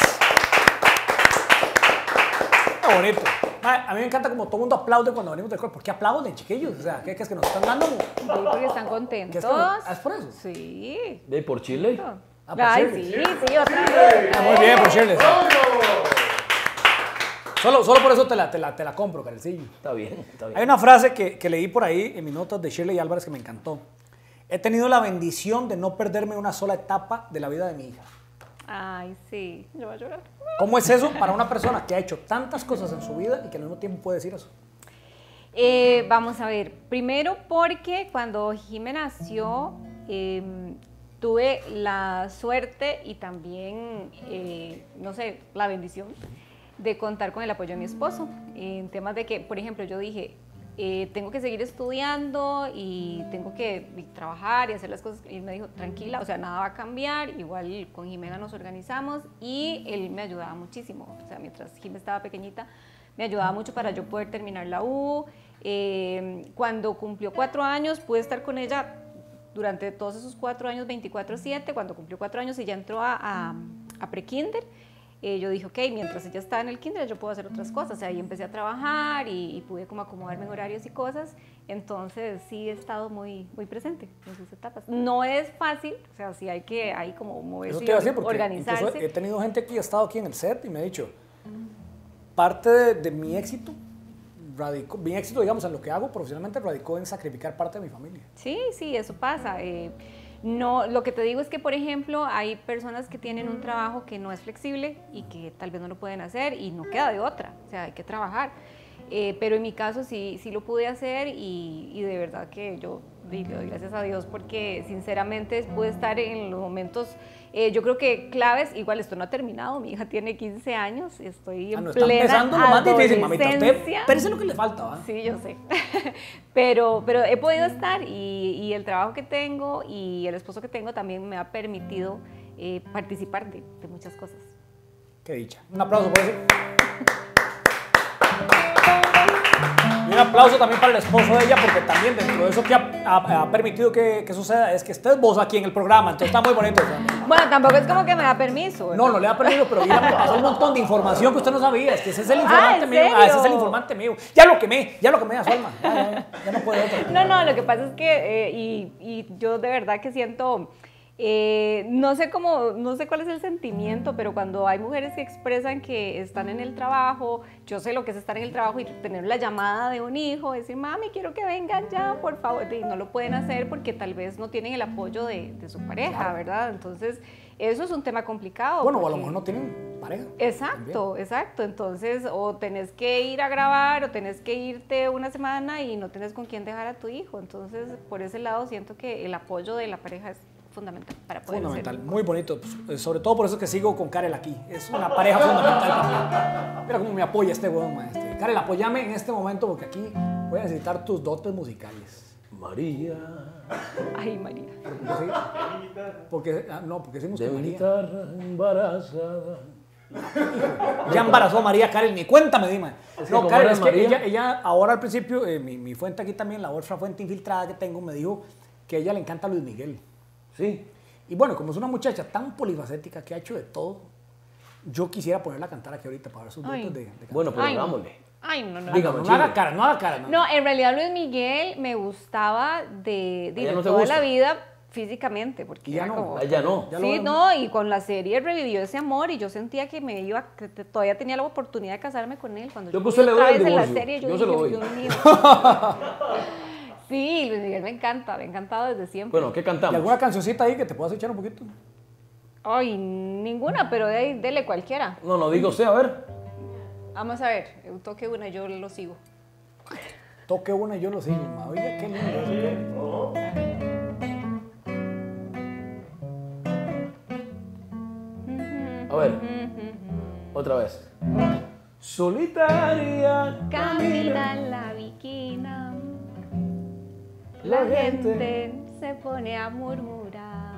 Qué bonito. A mí me encanta como todo el mundo aplaude cuando venimos del coro. ¿Por qué aplauden, chiquillos? O sea, ¿qué es que nos están dando? Sí, porque están contentos. ¿Es por eso? Sí. ¿De por Chile? Por Ay, Shirley. sí, otra vez. Muy bien, por Shirley. Solo por eso te la compro, Carecillo. Está bien, está bien. Hay una frase que leí por ahí en mis notas de Shirley Álvarez que me encantó. He tenido la bendición de no perderme una sola etapa de la vida de mi hija. Ay, sí. Yo voy a llorar. ¿Cómo es eso para una persona que ha hecho tantas cosas en su vida y que al mismo tiempo puede decir eso? Vamos a ver. Primero porque cuando Jimé nació, tuve la suerte y también, no sé, la bendición de contar con el apoyo de mi esposo. En temas de que, por ejemplo, yo dije, tengo que seguir estudiando y tengo que trabajar y hacer las cosas. Y él me dijo, tranquila, o sea, nada va a cambiar, igual con Jimena nos organizamos, y él me ayudaba muchísimo, o sea, mientras Jimena estaba pequeñita, me ayudaba mucho para yo poder terminar la U. Cuando cumplió 4 años, pude estar con ella durante todos esos 4 años, 24/7. Cuando cumplió 4 años y ya entró a pre-kinder, yo dije, ok, mientras ella está en el kinder, yo puedo hacer otras cosas. Ahí empecé a trabajar y pude como acomodarme en horarios y cosas. Entonces, sí he estado muy, muy presente en sus etapas. No es fácil, o sea, sí hay como moverse y organizarse. He tenido gente que ha estado aquí en el set y me ha dicho, parte de mi éxito, digamos, en lo que hago profesionalmente, radicó en sacrificar parte de mi familia. Sí, sí, eso pasa. No, lo que te digo es que, por ejemplo, hay personas que tienen un trabajo que no es flexible y que tal vez no lo pueden hacer y no queda de otra, o sea, hay que trabajar. Pero en mi caso sí lo pude hacer y de verdad que yo le doy gracias a Dios porque sinceramente pude estar en los momentos, yo creo que claves. Igual esto no ha terminado, mi hija tiene 15 años, estoy en plena empezando lo más difícil, mamita. adolescencia. Pero eso es lo que le falta, ¿va? Sí, yo sé. pero he podido estar y el trabajo que tengo y el esposo que tengo también me ha permitido participar de muchas cosas. Qué dicha. Un aplauso por eso. Y un aplauso también para el esposo de ella, porque también dentro de eso que ha permitido que suceda es que estés vos aquí en el programa, entonces está muy bonito. Bueno, tampoco es como que me da permiso, ¿verdad? No le da permiso, pero ya me pasó un montón de información que usted no sabía. Es que ese es el informante mío. Ese es el informante mío. Ya lo quemé a su alma. Ya no puede otro. No, lo que pasa es que, y yo de verdad que siento... no sé cuál es el sentimiento, pero cuando hay mujeres que expresan que están en el trabajo, yo sé lo que es estar en el trabajo y tener la llamada de un hijo, decir, mami, quiero que vengan ya, por favor, y no lo pueden hacer porque tal vez no tienen el apoyo de su pareja, claro, ¿verdad? Entonces, eso es un tema complicado. Bueno, porque... o a lo mejor no tienen pareja. Exacto. Entonces, o tenés que ir a grabar, o tenés que irte una semana y no tenés con quién dejar a tu hijo. Entonces, por ese lado, siento que el apoyo de la pareja es fundamental para poder fundamental, ser. Muy bonito, pues, sobre todo por eso es que sigo con Karel aquí, es una pareja fundamental para mí. Mira cómo me apoya este huevón, maestro. Karel, apóyame en este momento porque aquí voy a necesitar tus dotes musicales. María. Ay, María. Porque decimos de que María. Guitarra embarazada. Ya embarazó a María, Karel, ni cuéntame, dime. No, Karel, es que ella ahora al principio, mi fuente aquí también, la otra fuente infiltrada que tengo, me dijo que a ella le encanta Luis Miguel. Sí. Y bueno, como es una muchacha tan polifacética que ha hecho de todo, yo quisiera ponerla a cantar aquí ahorita para ver sus dotes de cantar. Bueno, pero hagámosle. Ay, no. Dígame, no haga cara, no haga cara. No, en realidad Luis Miguel me gustaba de toda la vida físicamente, porque ya era no, como... Ya no. Sí, no, y con la serie revivió ese amor y yo sentía que todavía tenía la oportunidad de casarme con él. Cuando yo puse otra vez en la serie, yo se lo doy. Dios mío. Sí, Luis Miguel me encanta, me ha encantado desde siempre. Bueno, ¿qué cantamos? ¿Y alguna cancioncita ahí que te puedas echar un poquito? Ay, ninguna, pero dele cualquiera. No, digo usted, a ver. Vamos a ver, toque una y yo lo sigo. Toque una y yo lo sigo. Oiga, qué lindo. A ver, otra vez. Solitaria camina en la viquina, la gente se pone a murmurar.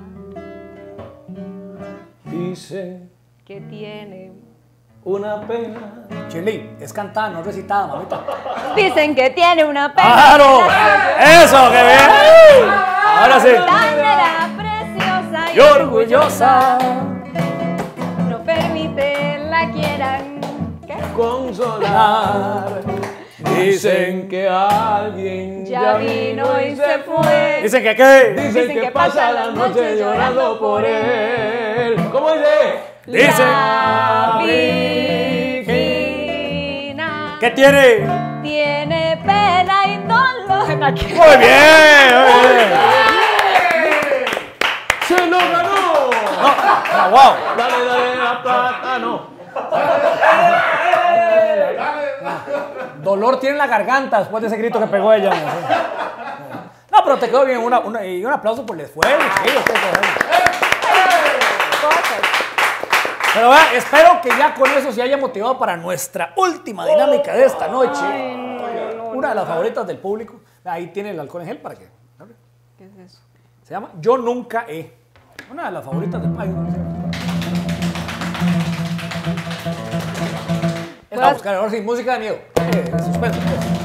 Dice que tiene una pena. Chile, es cantada, no recitada, mamita. Dicen que tiene una pena. ¡Claro! ¡Eso, qué bien! Ahora sí. Tan era preciosa y orgullosa. No permite la quieran consolar. Dicen que alguien ya vino y se fue. ¿Dicen que qué? Dicen que pasa la noche llorando por él. ¿Cómo dice? Dicen la viquina. ¿Qué tiene? Tiene pena y dolor. Muy bien, muy bien. ¡Se lo ganó! ¡Wow! Dale, la plata, no. Dolor tiene en la garganta después de ese grito que pegó ella. No, pero te quedó bien. Y un aplauso por el esfuerzo. Sí, pero espero que ya con eso se haya motivado para nuestra última dinámica de esta noche. Ay, no. una de las favoritas del público. Ahí tiene el alcohol en gel para que... ¿Qué es eso? Se llama Yo Nunca He. Una de las favoritas del país. Esta buscar, ahora sí, música de miedo. Suspenso.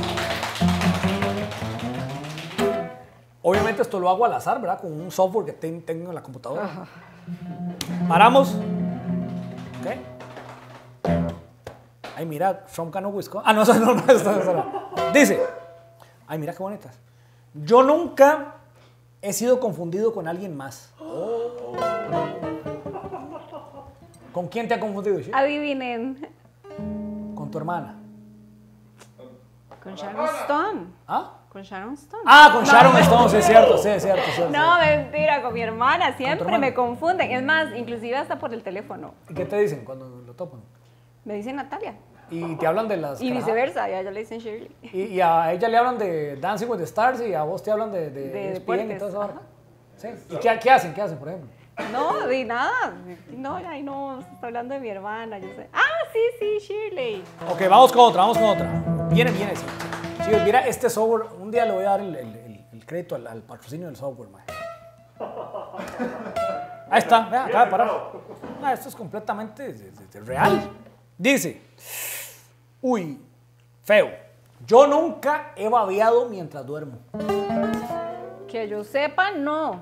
Obviamente esto lo hago al azar, ¿verdad? Con un software que tengo en la computadora. Ajá. Paramos. Ok. Ay, mira, Trump ganó Wisconsin. Ah, no, eso no. Dice. Ay, mira qué bonitas. Yo nunca he sido confundido con alguien más. Oh. ¿Con quién te ha confundido? ¿Sí? Adivinen. Con tu hermana. Con Sharon Stone. ¿Ah? Con Sharon Stone. Ah, con Sharon Stone, sí, es cierto, sí, es cierto. No, mentira, con mi hermana. Siempre hermana? me confunden. Es más, inclusive hasta por el teléfono. ¿Y qué te dicen cuando lo topan? Me dicen Natalia. Y te hablan de las... Y viceversa, y a ella le dicen Shirley. Y a ella le hablan de Dancing with the Stars y a vos te hablan de ESPN y deportes, toda esa hora. ajá. ¿Sí? ¿Y qué hacen? ¿Qué hacen, por ejemplo? No, de nada. No, ay, no, está hablando de mi hermana, yo sé. Ah, sí, Shirley. Ok, vamos con otra, Viene, sí. Sí, mira, este software, un día le voy a dar el crédito al patrocinio del software, man. Ahí está, vea, acaba de parar. Ah, esto es completamente real. Dice, uy, feo. Yo nunca he babeado mientras duermo. Que yo sepa, no.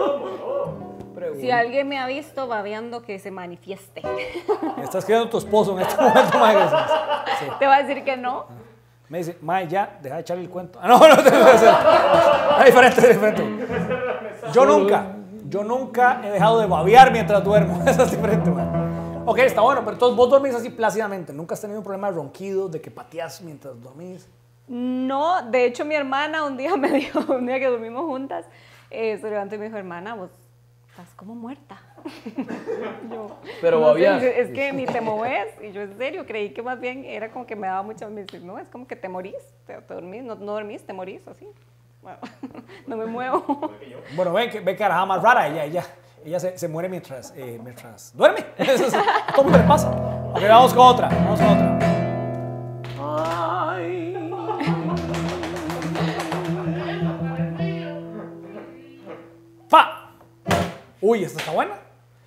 Si alguien me ha visto babeando, que se manifieste. Está escribiendo tu esposo en este momento, mae. Sí. Te va a decir que no. Me dice, mae, ya, deja de echarle el cuento. Ah, no, es diferente. Yo nunca he dejado de babear mientras duermo. Eso es diferente, mae. Ok, está bueno, pero entonces vos dormís así plácidamente. ¿Nunca has tenido un problema de ronquidos, de que pateas mientras dormís? No, de hecho mi hermana un día me dijo, un día que dormimos juntas, se levantó y me dijo, hermana, vos estás como muerta. Yo, Pero no babeás. sé, es que ni te moves. Y yo en serio creí que más bien era como que me daba mucho, me dice, no, es como que te morís, te dormís, no dormís, te morís, así. Bueno, no me muevo. Bueno, ve que arajada más rara, ella se muere mientras duerme. Eso es, a todo mundo le pasa. Ok, vamos con otra. ¡Fa! Uy, esta está buena.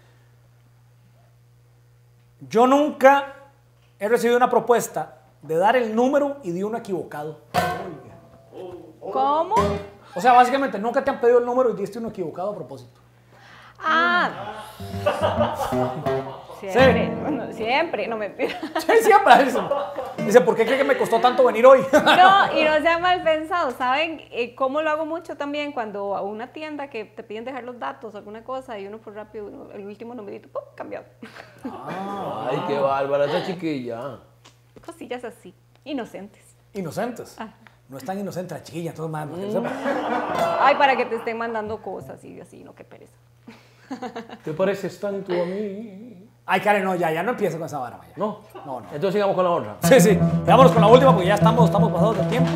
Yo nunca he recibido una propuesta de dar el número y di uno equivocado. ¿Cómo? O sea, básicamente nunca te han pedido el número y diste uno equivocado a propósito. Ah. Siempre, bueno, siempre, no mentira. Sí, siempre. Dice, ¿por qué cree que me costó tanto venir hoy? No, y no sean mal pensados, ¿saben cómo lo hago mucho también? Cuando a una tienda que te piden dejar los datos, alguna cosa, y uno por rápido, el último numerito, ¡pum!, cambiado. Ay, qué bárbara esa chiquilla. Cosillas así, inocentes. Inocentes. Ah. No es tan inocente la chiquilla, entonces, madre, para que sepa. Ay, para que te estén mandando cosas y así, no, qué pereza. ¿Te pareces tanto a mí? Ay, Karen, no, ya no empieza con esa vara, Maya. No. No. Entonces sigamos con la otra. Sí. Vámonos con la última porque ya estamos pasados del tiempo.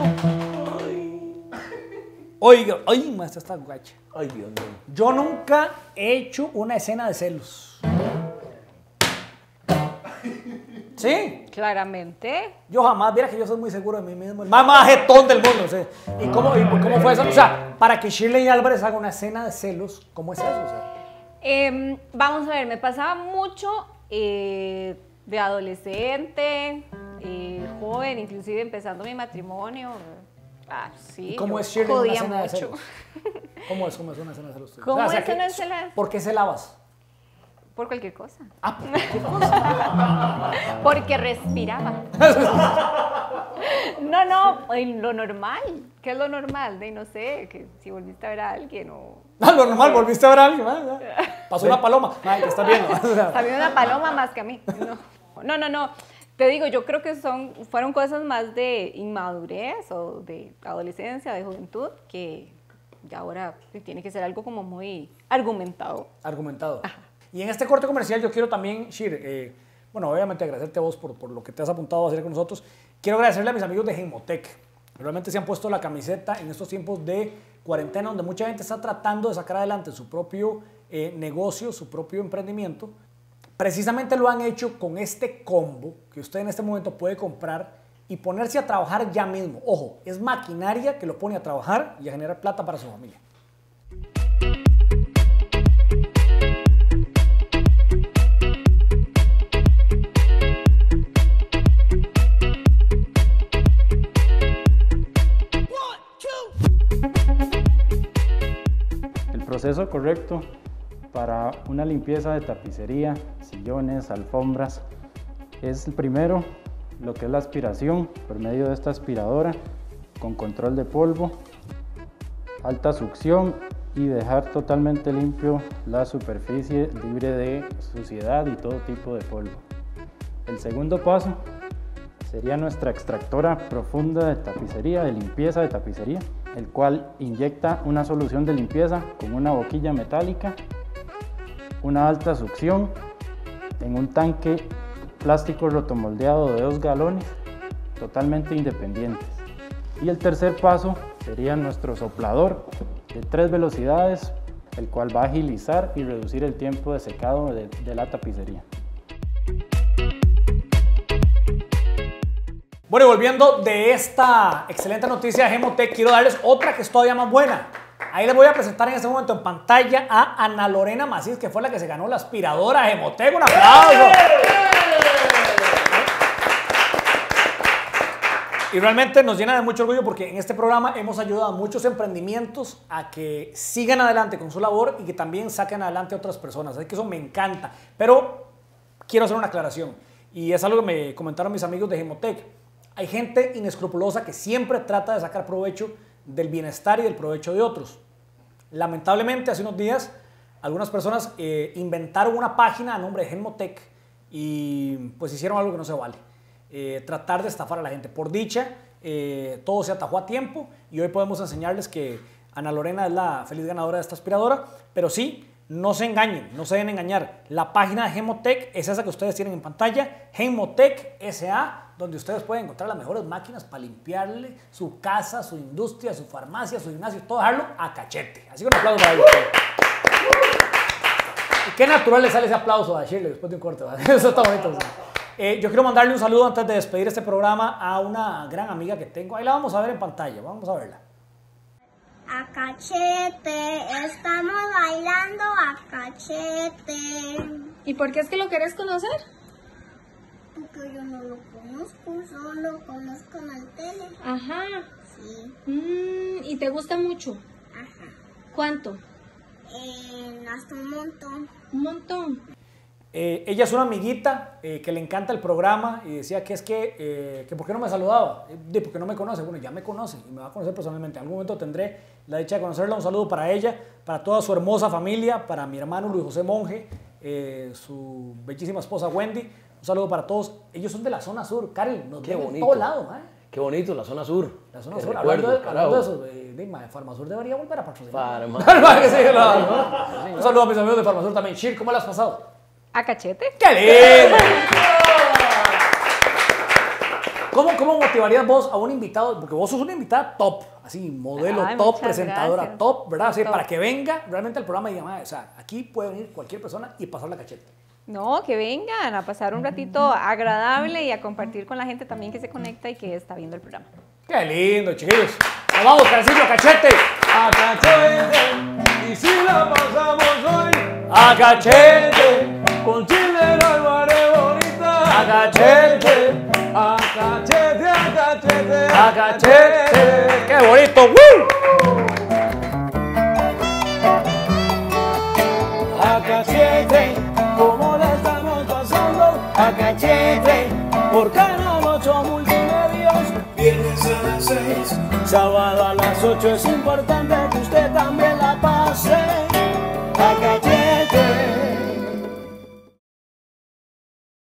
Oiga, ay, maestra, está guacha. Ay, Dios mío. Yo nunca he hecho una escena de celos. ¿Sí? Claramente. Yo jamás, viera que yo soy muy seguro de mí mismo, el más jetón del mundo. ¿Sí? ¿Y cómo fue eso? O sea, para que Shirley Álvarez haga una escena de celos, ¿cómo es eso? O sea, Vamos a ver, me pasaba mucho de adolescente, joven, inclusive empezando mi matrimonio. Ah, sí. ¿Y cómo yo es Shirley una jodía escena de mucho. celos? ¿Cómo es una escena de celos? ¿Cómo es ¿qué- una escena de- ¿Por qué se lavas? Por cualquier cosa. Ah, ¿por qué cosa? Porque respiraba. No, lo normal. ¿Qué es lo normal? De no sé, que si volviste a ver a alguien o... Ah, lo normal, volviste a ver a alguien. Pasó una paloma. Ay, te estás viendo. Había una paloma más que a mí. No. Te digo, yo creo que fueron cosas más de inmadurez o de adolescencia, de juventud, que ya ahora tiene que ser algo como muy argumentado. Argumentado. Y en este corte comercial yo quiero también, Shir, bueno, obviamente agradecerte a vos por lo que te has apuntado a hacer con nosotros. Quiero agradecerle a mis amigos de Gemotec. Realmente se han puesto la camiseta en estos tiempos de cuarentena, donde mucha gente está tratando de sacar adelante su propio negocio, su propio emprendimiento. Precisamente lo han hecho con este combo que usted en este momento puede comprar y ponerse a trabajar ya mismo. Ojo, es maquinaria que lo pone a trabajar y a generar plata para su familia. El proceso correcto para una limpieza de tapicería, sillones, alfombras, es el primero, lo que es la aspiración por medio de esta aspiradora con control de polvo, alta succión y dejar totalmente limpio la superficie libre de suciedad y todo tipo de polvo. El segundo paso sería nuestra extractora profunda de tapicería, de limpieza de tapicería, el cual inyecta una solución de limpieza con una boquilla metálica, una alta succión en un tanque plástico rotomoldeado de 2 galones, totalmente independientes. Y el tercer paso sería nuestro soplador de 3 velocidades, el cual va a agilizar y reducir el tiempo de secado de la tapicería. Bueno, y volviendo de esta excelente noticia de Gemotec, quiero darles otra que es todavía más buena. Ahí les voy a presentar en este momento en pantalla a Ana Lorena Macís, que fue la que se ganó la aspiradora Gemotec. ¡Un aplauso! Y realmente nos llena de mucho orgullo porque en este programa hemos ayudado a muchos emprendimientos a que sigan adelante con su labor y que también saquen adelante a otras personas. Así que eso me encanta. Pero quiero hacer una aclaración y es algo que me comentaron mis amigos de Gemotec. Hay gente inescrupulosa que siempre trata de sacar provecho del bienestar y del provecho de otros. Lamentablemente, hace unos días, algunas personas inventaron una página a nombre de Gemotec y pues hicieron algo que no se vale. Tratar de estafar a la gente. Por dicha, todo se atajó a tiempo y hoy podemos enseñarles que Ana Lorena es la feliz ganadora de esta aspiradora, pero sí, no se engañen, no se deben engañar. La página de Gemotec es esa que ustedes tienen en pantalla, Gemotec S.A., donde ustedes pueden encontrar las mejores máquinas para limpiarle su casa, su industria, su farmacia, su gimnasio, todo dejarlo a cachete. Así que un aplauso para ellos. Y qué natural le sale ese aplauso a Shirley después de un corte, ¿verdad? Eso está bonito. ¿Sí? Yo quiero mandarle un saludo antes de despedir este programa a una gran amiga que tengo. Ahí la vamos a ver en pantalla, vamos a verla. A cachete, estamos bailando a cachete. ¿Y por qué es que lo querés conocer? Porque yo no lo conozco, solo lo conozco en el tele. Ajá. Sí. ¿Y te gusta mucho? Ajá. ¿Cuánto? Hasta un montón. Un montón. Ella es una amiguita que le encanta el programa y decía que es que ¿por qué no me saludaba? Porque no me conoce. Bueno, ya me conoce y me va a conocer personalmente. En algún momento tendré la dicha de conocerla. Un saludo para ella, para toda su hermosa familia, para mi hermano Luis José Monge, su bellísima esposa Wendy. Un saludo para todos. Ellos son de la zona sur. Karen, nos ven en todo lado. Qué bonito, la zona sur. La zona sur. Hablando de eso, Farmasur debería volver a patrocinar. Un saludo a mis amigos de Farmasur también. Shir, ¿cómo la has pasado? A cachete. ¡Qué lindo! ¿Cómo motivarías vos a un invitado? Porque vos sos una invitada top, así, modelo top, presentadora gracias. top, ¿verdad? Así, Top. para que venga realmente al programa y diga, o sea, aquí puede venir cualquier persona y pasar la cachete. No, que vengan a pasar un ratito agradable y a compartir con la gente también que se conecta y que está viendo el programa. ¡Qué lindo, chiquillos! ¡Nos vamos, Karencillo, a cachete! A cachete, y si la pasamos hoy, ¡A cachete! con chile la haré bonita. ¡A cachete! A cachete, a cachete, ¡A cachete! ¡Qué bonito! ¡Woo! A cachete, como la estamos pasando. A cachete, por Canal 8 Multimedios. Viernes a las 6, sábado a las 8 es importante.